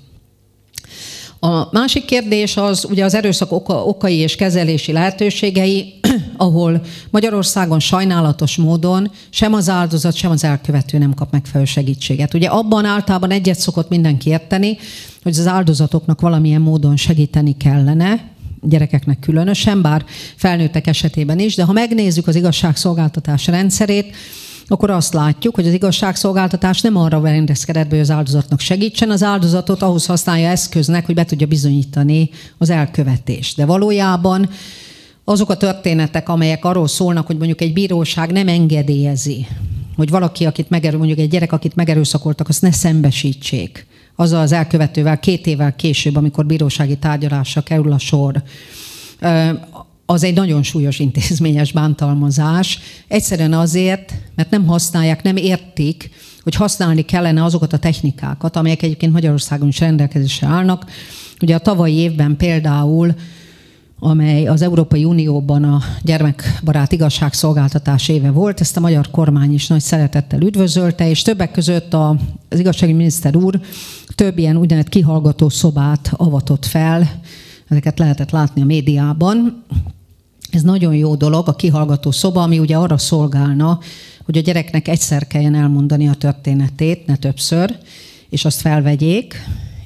A másik kérdés az ugye az erőszak oka, okai és kezelési lehetőségei, ahol Magyarországon sajnálatos módon sem az áldozat, sem az elkövető nem kap megfelelő segítséget. Ugye abban általában egyet szokott mindenki érteni, hogy az áldozatoknak valamilyen módon segíteni kellene, gyerekeknek különösen, bár felnőttek esetében is, de ha megnézzük az igazságszolgáltatás rendszerét, akkor azt látjuk, hogy az igazságszolgáltatás nem arra berendezkedett be, hogy az áldozatnak segítsen, az áldozatot ahhoz használja eszköznek, hogy be tudja bizonyítani az elkövetést. De valójában azok a történetek, amelyek arról szólnak, hogy mondjuk egy bíróság nem engedélyezi, hogy valaki, akit megerő, mondjuk egy gyerek, akit megerőszakoltak, azt ne szembesítsék azzal az elkövetővel két évvel később, amikor bírósági tárgyalásra kerül a sor, az egy nagyon súlyos intézményes bántalmazás. Egyszerűen azért, mert nem használják, nem értik, hogy használni kellene azokat a technikákat, amelyek egyébként Magyarországon is rendelkezésre állnak. Ugye a tavalyi évben például, amely az Európai Unióban a gyermekbarát igazságszolgáltatás éve volt, ezt a magyar kormány is nagy szeretettel üdvözölte, és többek között az igazságügyi miniszter úr több ilyen úgynevezett kihallgató szobát avatott fel, ezeket lehetett látni a médiában. Ez nagyon jó dolog, a kihallgató szoba, ami ugye arra szolgálna, hogy a gyereknek egyszer kelljen elmondani a történetét, ne többször, és azt felvegyék,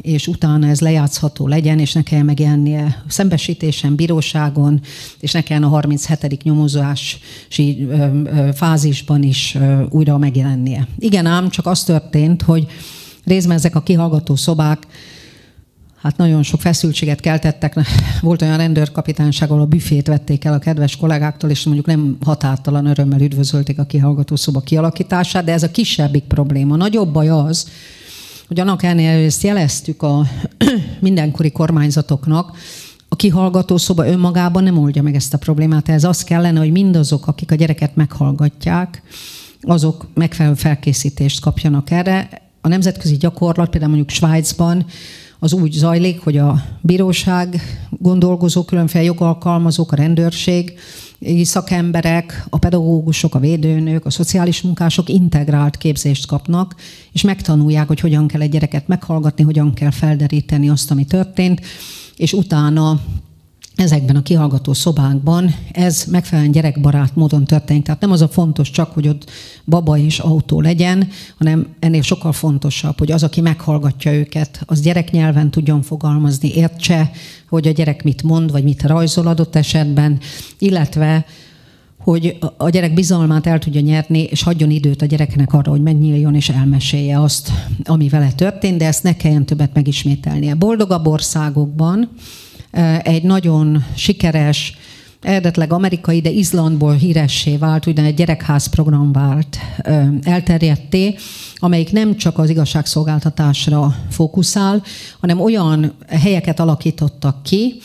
és utána ez lejátszható legyen, és ne kelljen megjelennie szembesítésen, bíróságon, és ne kelljen a harminchetedik nyomozási fázisban is újra megjelennie. Igen ám, csak az történt, hogy részben ezek a kihallgató szobák hát nagyon sok feszültséget keltettek. Volt olyan rendőrkapitányság, ahol a büfét vették el a kedves kollégáktól, és mondjuk nem határtalan örömmel üdvözölték a kihallgató szoba kialakítását, de ez a kisebbik probléma. A nagyobb baj az, hogy annak ellenére, hogy ezt jeleztük a mindenkori kormányzatoknak, a kihallgató szoba önmagában nem oldja meg ezt a problémát. Ez az kellene, hogy mindazok, akik a gyereket meghallgatják, azok megfelelő felkészítést kapjanak erre. A nemzetközi gyakorlat, például mondjuk Svájcban, az úgy zajlik, hogy a bíróság gondolkozók, különféle jogalkalmazók, a rendőrség, szakemberek, a pedagógusok, a védőnők, a szociális munkások integrált képzést kapnak, és megtanulják, hogy hogyan kell egy gyereket meghallgatni, hogyan kell felderíteni azt, ami történt, és utána ezekben a kihallgató szobákban ez megfelelően gyerekbarát módon történik. Tehát nem az a fontos csak, hogy ott baba és autó legyen, hanem ennél sokkal fontosabb, hogy az, aki meghallgatja őket, az gyereknyelven tudjon fogalmazni, értse, hogy a gyerek mit mond, vagy mit rajzol adott esetben, illetve hogy a gyerek bizalmát el tudja nyerni, és hagyjon időt a gyereknek arra, hogy megnyíljon és elmesélje azt, ami vele történt, de ezt ne kelljen többet megismételnie. Boldogabb országokban egy nagyon sikeres, eredetileg amerikai, de Izlandból híressé vált, úgynevezett gyerekház program vált elterjedté, amelyik nem csak az igazságszolgáltatásra fókuszál, hanem olyan helyeket alakítottak ki,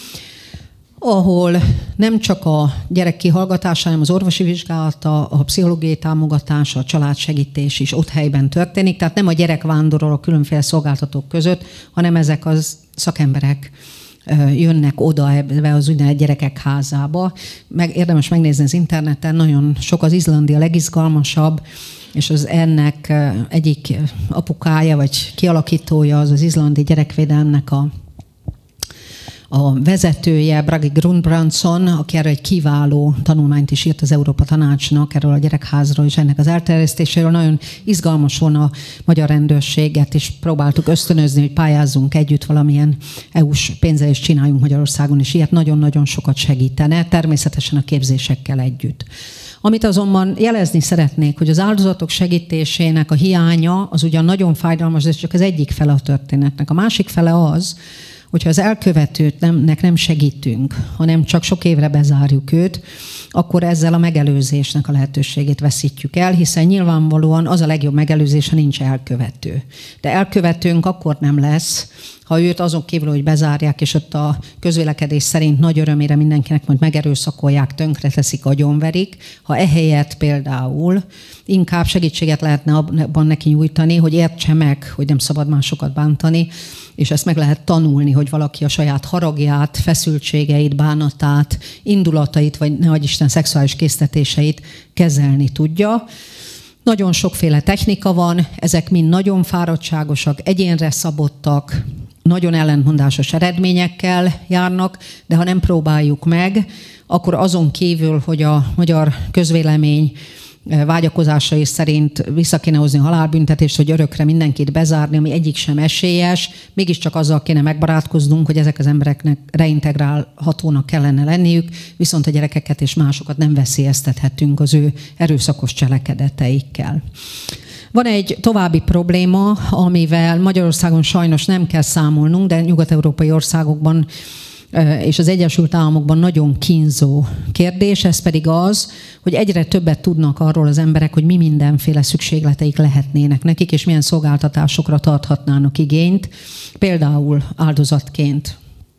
ahol nem csak a gyerek kihallgatása, hanem az orvosi vizsgálata, a pszichológiai támogatása, a családsegítés is ott helyben történik. Tehát nem a gyerek vándorol a különféle szolgáltatók között, hanem ezek az szakemberek jönnek oda ebbe az úgynevezett gyerekek házába. Meg, érdemes megnézni az interneten, nagyon sok, az izlandi a legizgalmasabb, és az ennek egyik apukája, vagy kialakítója az az izlandi gyerekvédelemnek a a vezetője, Bragi Grundbrandsson, aki erről egy kiváló tanulmányt is írt az Európa Tanácsnak, erről a gyerekházról és ennek az elterjesztéséről. Nagyon izgalmas volna a magyar rendőrséget, és próbáltuk ösztönözni, hogy pályázzunk együtt valamilyen é u-s pénzzel, és csináljunk Magyarországon is ilyet. Nagyon-nagyon sokat segítene, természetesen a képzésekkel együtt. Amit azonban jelezni szeretnék, hogy az áldozatok segítésének a hiánya az ugyan nagyon fájdalmas, de ez csak az egyik fele a történetnek. A másik fele az, hogyha az elkövetőnek nem segítünk, hanem csak sok évre bezárjuk őt, akkor ezzel a megelőzésnek a lehetőségét veszítjük el, hiszen nyilvánvalóan az a legjobb megelőzés, ha nincs elkövető. De elkövetőnk akkor nem lesz, ha őt azon kívül, hogy bezárják, és ott a közvélekedés szerint nagy örömére mindenkinek majd megerőszakolják, tönkreteszik, agyonverik, ha ehelyett például inkább segítséget lehetne abban neki nyújtani, hogy értse meg, hogy nem szabad másokat bántani, és ezt meg lehet tanulni, hogy valaki a saját haragját, feszültségeit, bánatát, indulatait, vagy nehogy Isten szexuális késztetéseit kezelni tudja. Nagyon sokféle technika van, ezek mind nagyon fáradtságosak, egyénre szabottak, nagyon ellentmondásos eredményekkel járnak, de ha nem próbáljuk meg, akkor azon kívül, hogy a magyar közvélemény vágyakozásai szerint vissza kéne hozni a halálbüntetést, hogy örökre mindenkit bezárni, ami egyik sem esélyes, mégiscsak azzal kéne megbarátkoznunk, hogy ezek az embereknek reintegrálhatónak kellene lenniük, viszont a gyerekeket és másokat nem veszélyeztethetünk az ő erőszakos cselekedeteikkel. Van egy további probléma, amivel Magyarországon sajnos nem kell számolnunk, de nyugat-európai országokban és az Egyesült Államokban nagyon kínzó kérdés, ez pedig az, hogy egyre többet tudnak arról az emberek, hogy mi mindenféle szükségleteik lehetnének nekik, és milyen szolgáltatásokra tarthatnának igényt, például áldozatként,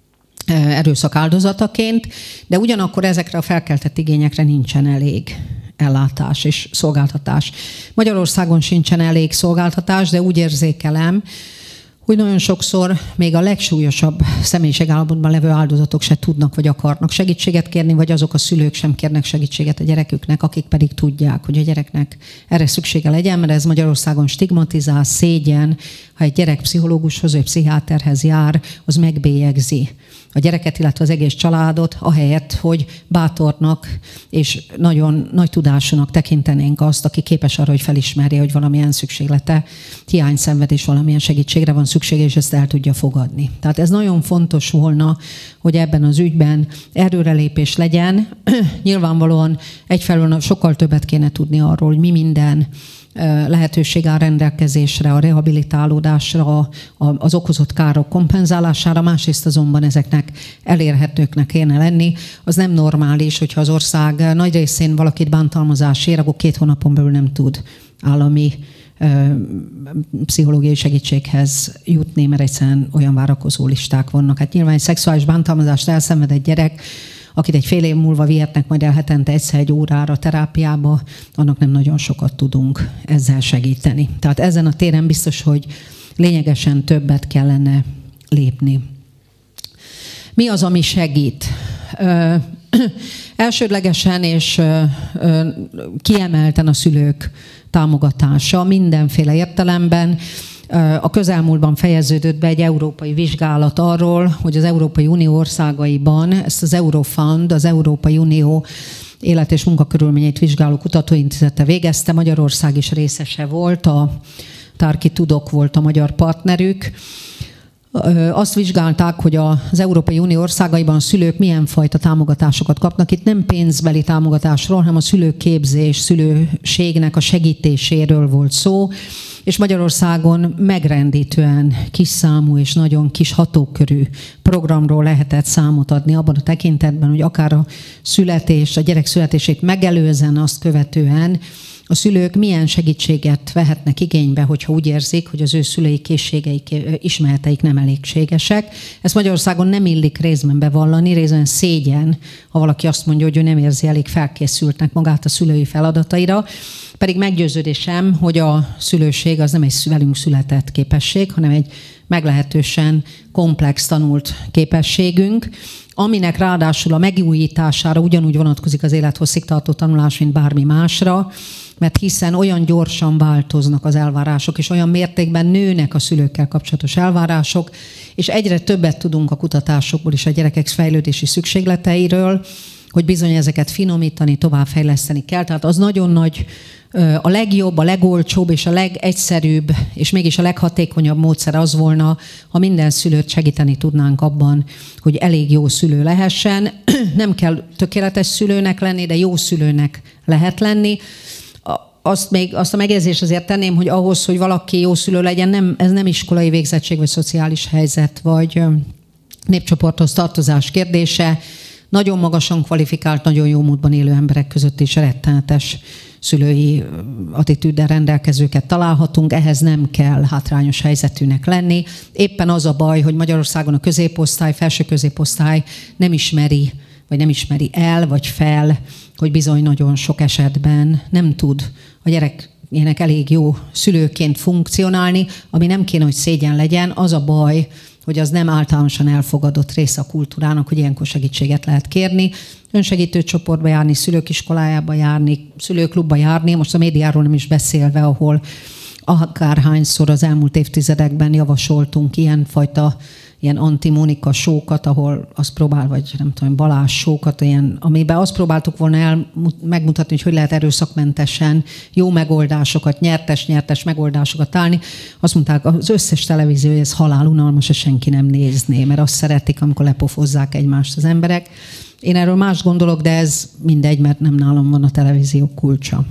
erőszak áldozataként, de ugyanakkor ezekre a felkeltett igényekre nincsen elég ellátás és szolgáltatás. Magyarországon sincsen elég szolgáltatás, de úgy érzékelem, hogy nagyon sokszor még a legsúlyosabb személyiségállapotban levő áldozatok se tudnak vagy akarnak segítséget kérni, vagy azok a szülők sem kérnek segítséget a gyereküknek, akik pedig tudják, hogy a gyereknek erre szüksége legyen, mert ez Magyarországon stigmatizál, szégyen, ha egy gyerek pszichológushoz vagy pszichiáterhez jár, az megbélyegzi a gyereket, illetve az egész családot, ahelyett, hogy bátornak és nagyon nagy tudásúnak tekintenénk azt, aki képes arra, hogy felismerje, hogy valamilyen szükséglete, hiány szenved és valamilyen segítségre van szüksége, és ezt el tudja fogadni. Tehát ez nagyon fontos volna, hogy ebben az ügyben előrelépés legyen. Nyilvánvalóan egyfelől sokkal többet kéne tudni arról, hogy mi minden lehetőség áll rendelkezésre, a rehabilitálódásra, az okozott károk kompenzálására, másrészt azonban ezeknek elérhetőknek kéne lenni. Az nem normális, hogyha az ország nagy részén valakit bántalmazás ér, akkor két hónapon belül nem tud állami pszichológiai segítséghez jutni, mert egyszerűen olyan várakozó listák vannak. Hát nyilván egy szexuális bántalmazást elszenvedett gyerek, akit egy fél év múlva vihetnek majd el hetente egyszer egy órára terápiába, annak nem nagyon sokat tudunk ezzel segíteni. Tehát ezen a téren biztos, hogy lényegesen többet kellene lépni. Mi az, ami segít? Ö, elsődlegesen és ö, ö, kiemelten a szülők támogatása mindenféle értelemben. A közelmúltban fejeződött be egy európai vizsgálat arról, hogy az Európai Unió országaiban ezt az Eurofund, az Európai Unió élet- és munkakörülményeit vizsgáló kutatóintézete végezte, Magyarország is részese volt, a Tárki Tudok volt a magyar partnerük. Azt vizsgálták, hogy az Európai Unió országaiban a szülők milyen fajta támogatásokat kapnak. Itt nem pénzbeli támogatásról, hanem a szülőképzés, szülőségnek a segítéséről volt szó, és Magyarországon megrendítően kis számú és nagyon kis hatókörű programról lehetett számot adni abban a tekintetben, hogy akár a születés, a gyerek születését megelőzően, azt követően a szülők milyen segítséget vehetnek igénybe, hogyha úgy érzik, hogy az ő szülői készségeik, ismereteik nem elégségesek. Ezt Magyarországon nem illik részben bevallani, részben szégyen, ha valaki azt mondja, hogy ő nem érzi elég felkészültnek magát a szülői feladataira, pedig meggyőződésem, hogy a szülőség az nem egy velünk született képesség, hanem egy meglehetősen komplex tanult képességünk, aminek ráadásul a megújítására ugyanúgy vonatkozik az élethosszig tartó tanulás, mint bármi másra, mert hiszen olyan gyorsan változnak az elvárások, és olyan mértékben nőnek a szülőkkel kapcsolatos elvárások, és egyre többet tudunk a kutatásokból is a gyerekek fejlődési szükségleteiről, hogy bizony ezeket finomítani, továbbfejleszteni kell. Tehát az nagyon nagy, a legjobb, a legolcsóbb és a legegyszerűbb, és mégis a leghatékonyabb módszer az volna, ha minden szülőt segíteni tudnánk abban, hogy elég jó szülő lehessen. Nem kell tökéletes szülőnek lenni, de jó szülőnek lehet lenni. Azt, még, azt a megjegyzést azért tenném, hogy ahhoz, hogy valaki jó szülő legyen, nem, ez nem iskolai végzettség, vagy szociális helyzet, vagy népcsoporthoz tartozás kérdése. Nagyon magasan kvalifikált, nagyon jó módban élő emberek között is rettenetes szülői attitűddel rendelkezőket találhatunk, ehhez nem kell hátrányos helyzetűnek lenni. Éppen az a baj, hogy Magyarországon a középosztály, felső középosztály nem ismeri, vagy nem ismeri el, vagy fel, hogy bizony nagyon sok esetben nem tud a gyerekének elég jó szülőként funkcionálni, ami nem kéne, hogy szégyen legyen. Az a baj, hogy az nem általánosan elfogadott része a kultúrának, hogy ilyenkor segítséget lehet kérni. Önsegítő csoportba járni, szülőkiskolájába járni, szülőklubba járni, most a médiáról nem is beszélve, ahol akárhányszor az elmúlt évtizedekben javasoltunk ilyenfajta ilyen anti-Mónika show-kat, ahol azt próbál, vagy nem tudom, Balázs show-kat, ilyen, amiben azt próbáltuk volna el megmutatni, hogy hogy lehet erőszakmentesen jó megoldásokat, nyertes-nyertes megoldásokat találni. Azt mondták, az összes televízió, hogy ez halálunalmas, és senki nem nézné, mert azt szeretik, amikor lepofozzák egymást az emberek. Én erről más gondolok, de ez mindegy, mert nem nálam van a televízió kulcsa.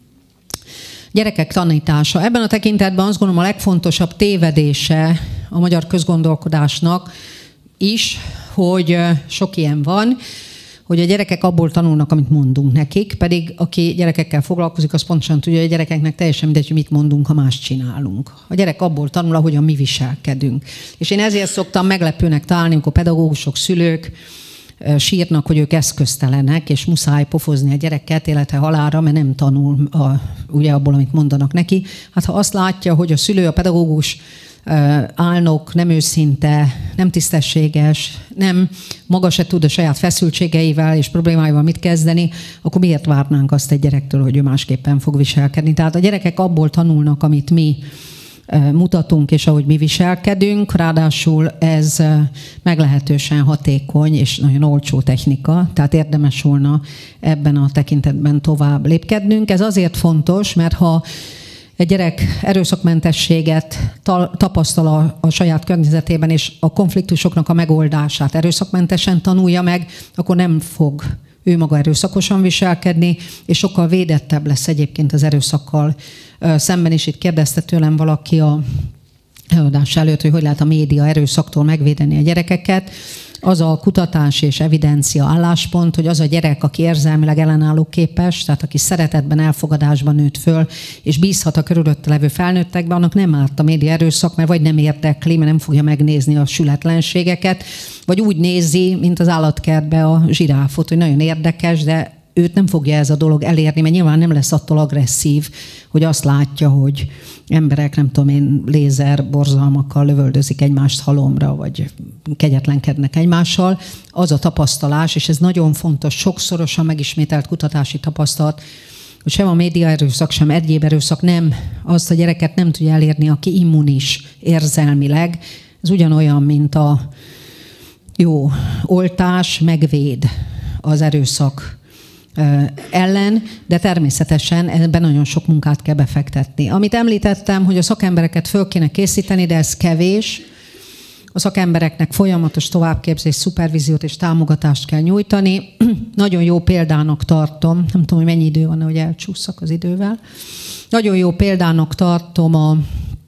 Gyerekek tanítása. Ebben a tekintetben azt gondolom a legfontosabb tévedése a magyar közgondolkodásnak is, hogy sok ilyen van, hogy a gyerekek abból tanulnak, amit mondunk nekik, pedig aki gyerekekkel foglalkozik, az pontosan tudja, hogy a gyerekeknek teljesen mindegy, hogy mit mondunk, ha más csinálunk. A gyerek abból tanul, ahogyan mi viselkedünk. És én ezért szoktam meglepőnek találni, amikor pedagógusok, szülők sírnak, hogy ők eszköztelenek, és muszáj pofozni a gyereket élete halálra, mert nem tanul a, ugye abból, amit mondanak neki. Hát ha azt látja, hogy a szülő, a pedagógus álnok nem őszinte, nem tisztességes, nem maga se tud a saját feszültségeivel és problémáival mit kezdeni, akkor miért várnánk azt egy gyerektől, hogy ő másképpen fog viselkedni? Tehát a gyerekek abból tanulnak, amit mi mutatunk, és ahogy mi viselkedünk. Ráadásul ez meglehetősen hatékony és nagyon olcsó technika, tehát érdemes volna ebben a tekintetben tovább lépkednünk. Ez azért fontos, mert ha egy gyerek erőszakmentességet tapasztal a, a saját környezetében, és a konfliktusoknak a megoldását erőszakmentesen tanulja meg, akkor nem fog ő maga erőszakosan viselkedni, és sokkal védettebb lesz egyébként az erőszakkal szemben is. Itt kérdezte tőlem valaki a előadás előtt, hogy hogy lehet a média erőszaktól megvédeni a gyerekeket. Az a kutatás és evidencia álláspont, hogy az a gyerek, aki érzelmileg ellenálló képes, tehát aki szeretetben, elfogadásban nőtt föl, és bízhat a körülötte levő felnőttekben, annak nem árt a média erőszak, mert vagy nem érdekli, mert nem fogja megnézni a sületlenségeket, vagy úgy nézi, mint az állatkertbe a zsiráfot, hogy nagyon érdekes, de őt nem fogja ez a dolog elérni, mert nyilván nem lesz attól agresszív, hogy azt látja, hogy emberek, nem tudom én, lézer borzalmakkal lövöldözik egymást halomra, vagy kegyetlenkednek egymással. Az a tapasztalás, és ez nagyon fontos, sokszorosan megismételt kutatási tapasztalat, hogy sem a média erőszak, sem egyéb erőszak nem, azt a gyereket nem tudja elérni, aki immunis érzelmileg. Ez ugyanolyan, mint a jó oltás, megvéd az erőszak ellen, de természetesen ebben nagyon sok munkát kell befektetni. Amit említettem, hogy a szakembereket föl kéne készíteni, de ez kevés. A szakembereknek folyamatos továbbképzés, szupervíziót és támogatást kell nyújtani. Nagyon jó példának tartom, nem tudom, hogy mennyi idő van, hogy elcsúszak az idővel. Nagyon jó példának tartom a...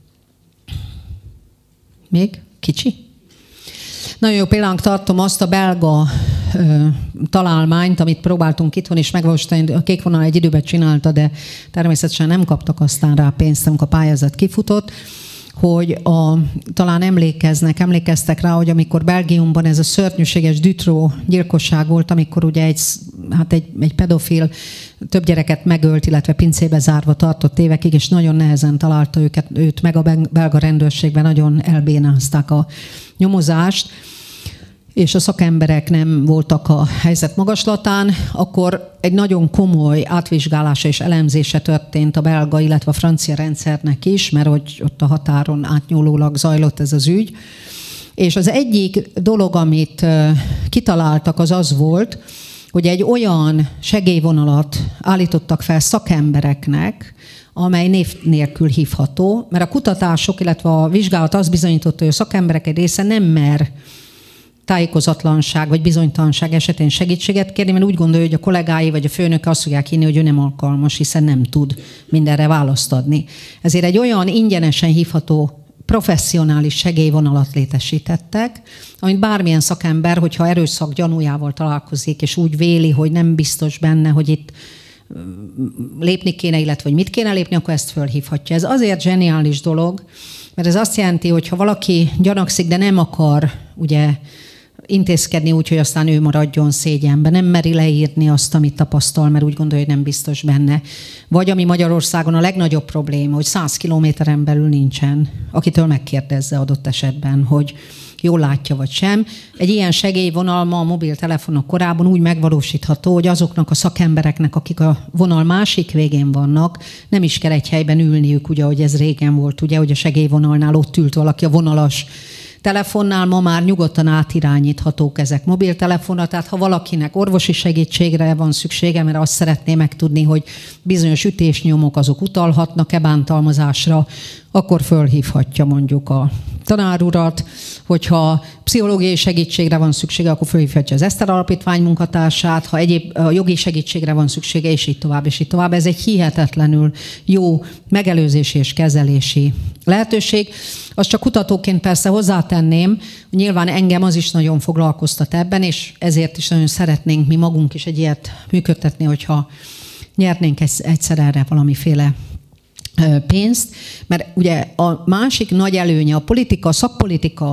Még? Kicsi? Nagyon jó példának tartom azt a belga ö, találmányt, amit próbáltunk itthon is megvalósítani. A Kék Vonal egy időben csinálta, de természetesen nem kaptak aztán rá pénzt, amikor a pályázat kifutott, hogy a, talán emlékeznek, emlékeztek rá, hogy amikor Belgiumban ez a szörnyűséges Dutroux gyilkosság volt, amikor ugye egy, hát egy, egy pedofil több gyereket megölt, illetve pincébe zárva tartott évekig, és nagyon nehezen találta őket, őt meg a belga rendőrségben, nagyon elbénázták a nyomozást, és a szakemberek nem voltak a helyzet magaslatán, akkor egy nagyon komoly átvizsgálása és elemzése történt a belga, illetve a francia rendszernek is, mert hogy ott a határon átnyúlólag zajlott ez az ügy. És az egyik dolog, amit kitaláltak, az az volt, hogy egy olyan segélyvonalat állítottak fel szakembereknek, amely név nélkül hívható, mert a kutatások, illetve a vizsgálat azt bizonyította, hogy a szakemberek egy része nem mer tájékozatlanság vagy bizonytalanság esetén segítséget kérni, mert úgy gondolja, hogy a kollégái vagy a főnök azt fogják hinni, hogy ő nem alkalmas, hiszen nem tud mindenre választ adni. Ezért egy olyan ingyenesen hívható professzionális segélyvonalat létesítettek, amit bármilyen szakember, hogyha erőszak gyanújával találkozik, és úgy véli, hogy nem biztos benne, hogy itt lépni kéne, illetve hogy mit kéne lépni, akkor ezt fölhívhatja. Ez azért zseniális dolog, mert ez azt jelenti, hogy ha valaki gyanakszik, de nem akar ugye intézkedni úgy, hogy aztán ő maradjon szégyenbe, nem meri leírni azt, amit tapasztal, mert úgy gondolja, hogy nem biztos benne. Vagy ami Magyarországon a legnagyobb probléma, hogy száz kilométeren belül nincsen, akitől megkérdezze adott esetben, hogy jól látja vagy sem. Egy ilyen segélyvonal ma a mobiltelefonok korában úgy megvalósítható, hogy azoknak a szakembereknek, akik a vonal másik végén vannak, nem is kell egy helyben ülniük, ugye, hogy ez régen volt, ugye, hogy a segélyvonalnál ott ült valaki a vonalas telefonnál, ma már nyugodtan átirányíthatók ezek mobiltelefonnal, tehát ha valakinek orvosi segítségre van szüksége, mert azt szeretné megtudni, hogy bizonyos ütésnyomok azok utalhatnak-e bántalmazásra, akkor fölhívhatja mondjuk a tanárurat, hogyha pszichológiai segítségre van szüksége, akkor fölhívhatja az Eszter Alapítvány munkatársát, ha egyéb a jogi segítségre van szüksége, és így tovább, és így tovább. Ez egy hihetetlenül jó megelőzési és kezelési lehetőség. Azt csak kutatóként persze hozzátenném, hogy nyilván engem az is nagyon foglalkoztat ebben, és ezért is nagyon szeretnénk mi magunk is egy ilyet működtetni, hogyha nyernénk egyszer erre valamiféle pénzt, mert ugye a másik nagy előnye a politika, a szakpolitika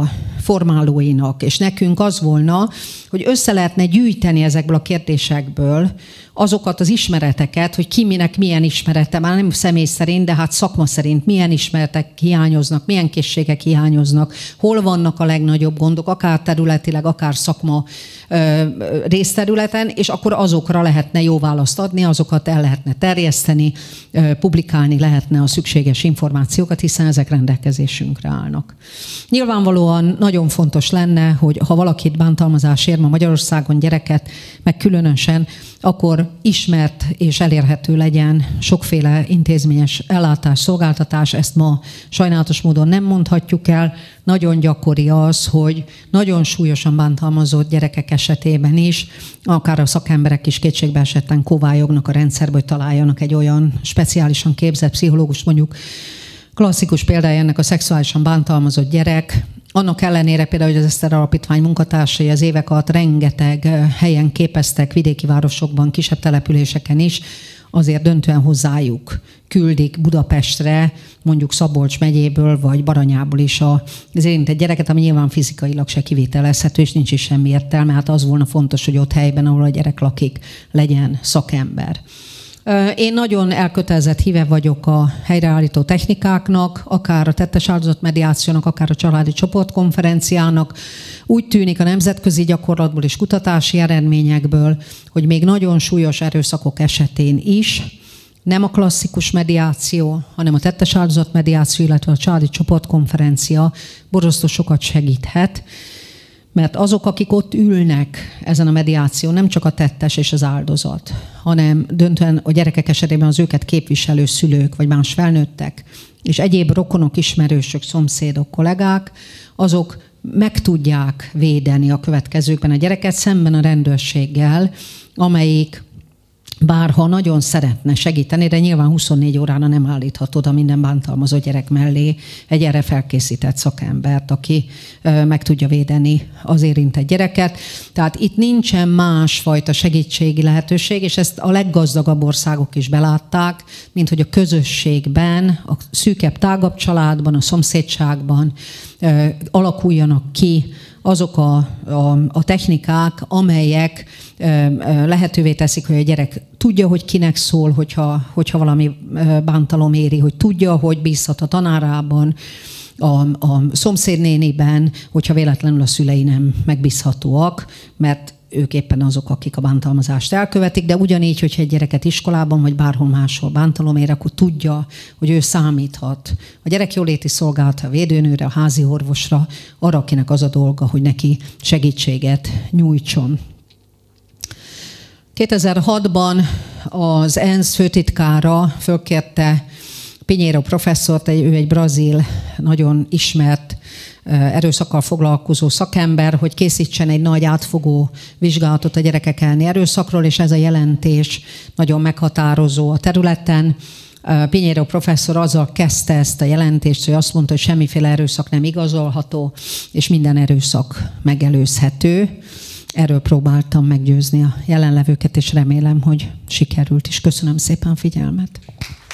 formálóinak, és nekünk az volna, hogy össze lehetne gyűjteni ezekből a kérdésekből azokat az ismereteket, hogy ki minek milyen ismerete, már nem személy szerint, de hát szakma szerint milyen ismeretek hiányoznak, milyen készségek hiányoznak, hol vannak a legnagyobb gondok, akár területileg, akár szakma ö, részterületen, és akkor azokra lehetne jó választ adni, azokat el lehetne terjeszteni, ö, publikálni lehetne a szükséges információkat, hiszen ezek rendelkezésünkre állnak. Nyilvánvalóan nagyon fontos lenne, hogy ha valakit bántalmazás ér ma Magyarországon, gyereket, meg különösen, akkor ismert és elérhető legyen sokféle intézményes ellátás, szolgáltatás. Ezt ma sajnálatos módon nem mondhatjuk el. Nagyon gyakori az, hogy nagyon súlyosan bántalmazott gyerekek esetében is, akár a szakemberek is kétségbe esetten kovályognak a rendszerbe, hogy találjanak egy olyan speciálisan képzett pszichológus, mondjuk klasszikus példája ennek a szexuálisan bántalmazott gyerek. Annak ellenére például, hogy az Eszter Alapítvány munkatársai az évek alatt rengeteg helyen képeztek, vidéki városokban, kisebb településeken is, azért döntően hozzájuk küldik Budapestre, mondjuk Szabolcs megyéből, vagy Baranyából is az érintett gyereket, ami nyilván fizikailag se kivitelezhető, és nincs is semmi értelme. Hát az volna fontos, hogy ott helyben, ahol a gyerek lakik, legyen szakember. Én nagyon elkötelezett híve vagyok a helyreállító technikáknak, akár a tettes áldozat mediációnak, akár a családi csoportkonferenciának. Úgy tűnik a nemzetközi gyakorlatból és kutatási eredményekből, hogy még nagyon súlyos erőszakok esetén is nem a klasszikus mediáció, hanem a tettes áldozat mediáció, illetve a családi csoportkonferencia borzasztó sokat segíthet. Mert azok, akik ott ülnek ezen a mediáción, nem csak a tettes és az áldozat, hanem döntően a gyerekek esetében az őket képviselő szülők, vagy más felnőttek, és egyéb rokonok, ismerősök, szomszédok, kollégák, azok meg tudják védeni a következőkben a gyereket szemben a rendőrséggel, amelyik bárha nagyon szeretne segíteni, de nyilván huszonnégy órára nem állíthat oda minden bántalmazott gyerek mellé egy erre felkészített szakembert, aki meg tudja védeni az érintett gyereket. Tehát itt nincsen másfajta segítségi lehetőség, és ezt a leggazdagabb országok is belátták, mint hogy a közösségben, a szűkebb, tágabb családban, a szomszédságban alakuljanak ki azok a, a, a technikák, amelyek lehetővé teszik, hogy a gyerek tudja, hogy kinek szól, hogyha, hogyha valami bántalom éri, hogy tudja, hogy bízhat a tanárában, a, a szomszédnéniben, hogyha véletlenül a szülei nem megbízhatóak, mert ők éppen azok, akik a bántalmazást elkövetik, de ugyanígy, hogyha egy gyereket iskolában vagy bárhol máshol bántalom ér, akkor tudja, hogy ő számíthat a gyerekjóléti szolgálatra, a védőnőre, a házi orvosra, arra, akinek az a dolga, hogy neki segítséget nyújtson. kétezer-hatban az ENSZ főtitkára fölkérte Pinheiro professzort, ő egy brazil, nagyon ismert erőszakkal foglalkozó szakember, hogy készítsen egy nagy átfogó vizsgálatot a gyerekek elleni erőszakról, és ez a jelentés nagyon meghatározó a területen. Pinheiro professzor azzal kezdte ezt a jelentést, hogy azt mondta, hogy semmiféle erőszak nem igazolható, és minden erőszak megelőzhető. Erről próbáltam meggyőzni a jelenlevőket, és remélem, hogy sikerült is. Köszönöm szépen a figyelmet.